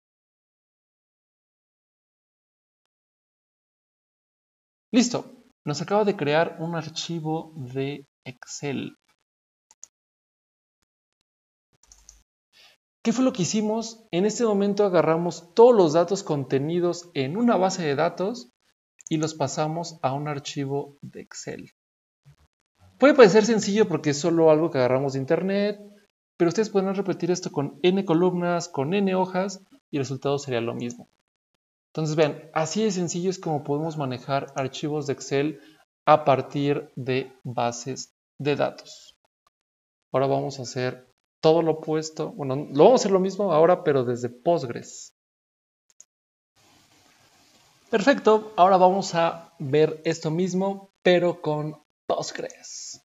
Speaker 1: listo. Nos acaba de crear un archivo de Excel. ¿Qué fue lo que hicimos? En este momento agarramos todos los datos contenidos en una base de datos y los pasamos a un archivo de Excel. Puede parecer sencillo porque es solo algo que agarramos de internet, pero ustedes pueden repetir esto con n columnas, con n hojas y el resultado sería lo mismo. Entonces vean, así de sencillo es como podemos manejar archivos de Excel a partir de bases de datos. Ahora vamos a hacer todo lo opuesto. Bueno, lo vamos a hacer lo mismo ahora, pero desde Postgres. Perfecto, ahora vamos a ver esto mismo, pero con Postgres.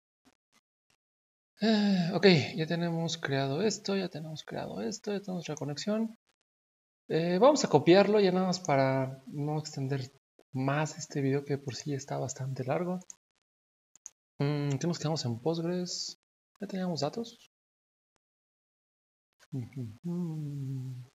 Speaker 1: Ok, ya tenemos creado esto, ya tenemos nuestra conexión. Vamos a copiarlo ya nada más para no extender más este video que por sí está bastante largo. ¿Qué nos quedamos en Postgres? Ya teníamos datos. ¿Dónde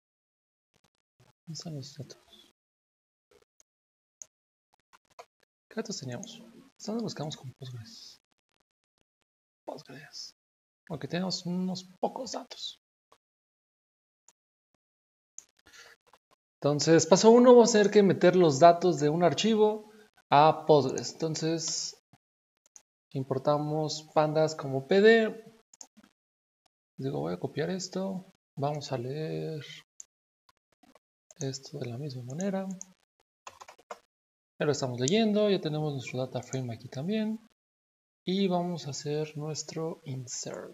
Speaker 1: están los datos? ¿Qué datos teníamos? ¿Dónde nos quedamos con Postgres? Postgres. Porque tenemos unos pocos datos. Entonces, paso 1, vamos a tener que meter los datos de un archivo a Postgres. Entonces, importamos pandas como PD. Digo, voy a copiar esto. Vamos a leer esto de la misma manera. Ya lo estamos leyendo. Ya tenemos nuestro data frame aquí también. Y vamos a hacer nuestro insert.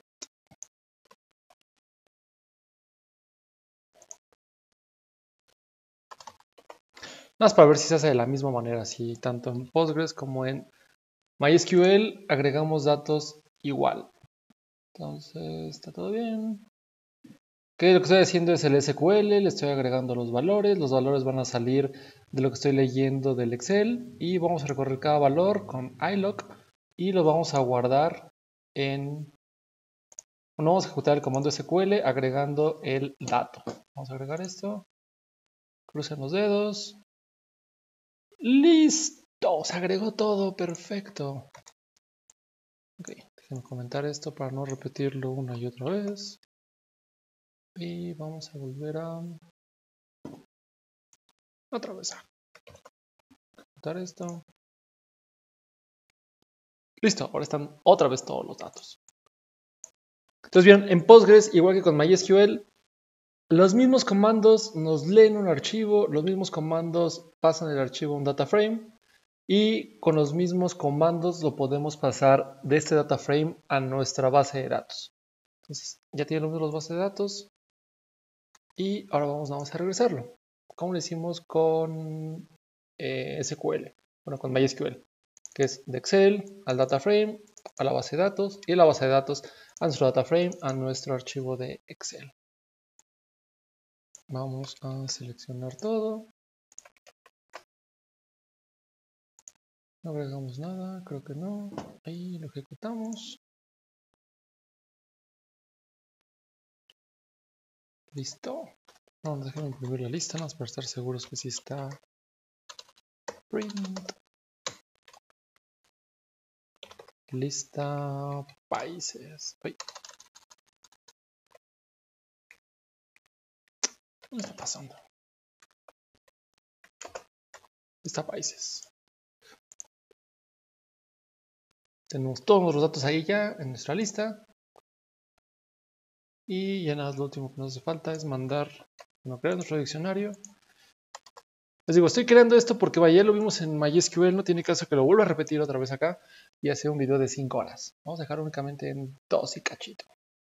Speaker 1: Nada más para ver si se hace de la misma manera, así tanto en Postgres como en MySQL agregamos datos igual. Entonces, está todo bien. ¿Qué? Lo que estoy haciendo es el SQL, le estoy agregando los valores van a salir de lo que estoy leyendo del Excel y vamos a recorrer cada valor con iLog y lo vamos a guardar en... Bueno, vamos a ejecutar el comando SQL agregando el dato. Vamos a agregar esto, crucen los dedos. ¡Listo! Se agregó todo, perfecto. Ok, déjenme comentar esto para no repetirlo una y otra vez. Y vamos a volver a... Otra vez a ejecutar esto. Listo, ahora están otra vez todos los datos. Entonces bien, en Postgres, igual que con MySQL, los mismos comandos nos leen un archivo, los mismos comandos pasan el archivo a un data frame y con los mismos comandos lo podemos pasar de este data frame a nuestra base de datos. Entonces ya tienen los bases de datos y ahora vamos a regresarlo. Como lo hicimos con SQL, bueno, con MySQL, que es de Excel al data frame, a la base de datos y de la base de datos a nuestro data frame, a nuestro archivo de Excel. Vamos a seleccionar todo. No agregamos nada, creo que no. Ahí lo ejecutamos. Listo. Vamos a dejar imprimir la lista, más para estar seguros que sí está. Print. Lista países. Ay. ¿Qué está pasando? Lista países. Tenemos todos los datos ahí ya en nuestra lista. Y ya nada, lo último que nos hace falta es mandar, crear nuestro diccionario. Les digo, estoy creando esto porque ya lo vimos en MySQL, no tiene caso que lo vuelva a repetir otra vez acá y hacer un video de 5 horas. Vamos a dejar únicamente en 2 y cachito.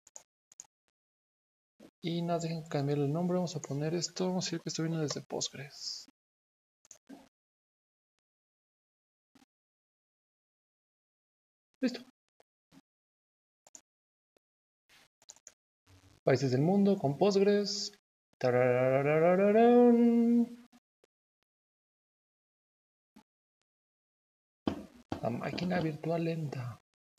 Speaker 1: Y nada, dejen cambiar el nombre, vamos a poner esto, vamos a decir que esto viene desde Postgres. Listo. Países del mundo con Postgres. La máquina virtual lenta.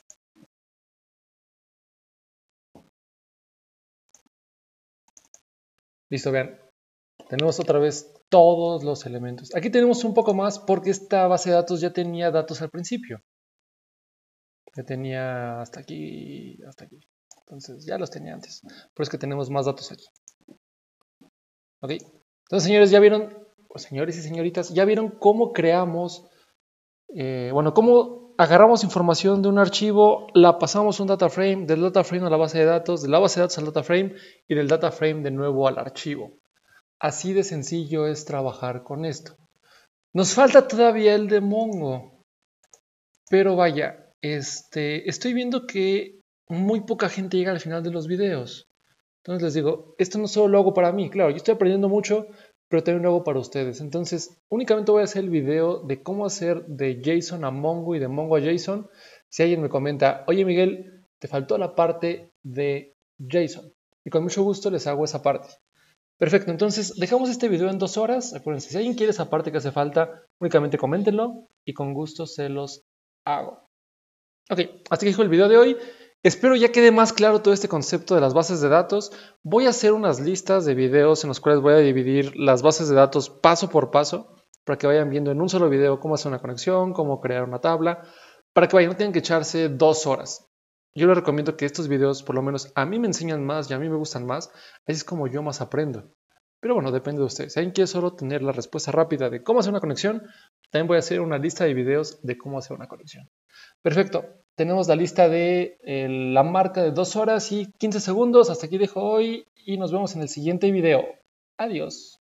Speaker 1: Listo, vean. Tenemos otra vez todos los elementos. Aquí tenemos un poco más porque esta base de datos ya tenía datos al principio. Ya tenía hasta aquí, hasta aquí. Entonces ya los tenía antes. Pero es que tenemos más datos aquí. Ok. Entonces, señores, ya vieron, o señores y señoritas, ya vieron cómo creamos, cómo agarramos información de un archivo, la pasamos a un data frame, del data frame a la base de datos, de la base de datos al data frame y del data frame de nuevo al archivo. Así de sencillo es trabajar con esto. Nos falta todavía el de Mongo. Pero vaya, estoy viendo que muy poca gente llega al final de los videos. Entonces les digo, esto no solo lo hago para mí. Claro, yo estoy aprendiendo mucho, pero también lo hago para ustedes. Entonces, únicamente voy a hacer el video de cómo hacer de JSON a Mongo y de Mongo a JSON. Si alguien me comenta, oye Miguel, te faltó la parte de JSON. Y con mucho gusto les hago esa parte. Perfecto, entonces dejamos este video en 2 horas. Acuérdense, si alguien quiere esa parte que hace falta, únicamente coméntenlo y con gusto se los hago. Ok, hasta aquí dejo el video de hoy. Espero ya quede más claro todo este concepto de las bases de datos. Voy a hacer unas listas de videos en los cuales voy a dividir las bases de datos paso por paso. para que vayan viendo en un solo video cómo hacer una conexión, cómo crear una tabla, para que vayan, no tengan que echarse 2 horas. Yo les recomiendo que estos videos, por lo menos a mí me enseñan más y a mí me gustan más, así es como yo más aprendo. Pero bueno, depende de ustedes. Si alguien quiere solo tener la respuesta rápida de cómo hacer una conexión, también voy a hacer una lista de videos de cómo hacer una conexión. Perfecto. Tenemos la lista de la marca de 2 horas y 15 segundos. Hasta aquí dejo hoy y nos vemos en el siguiente video. Adiós.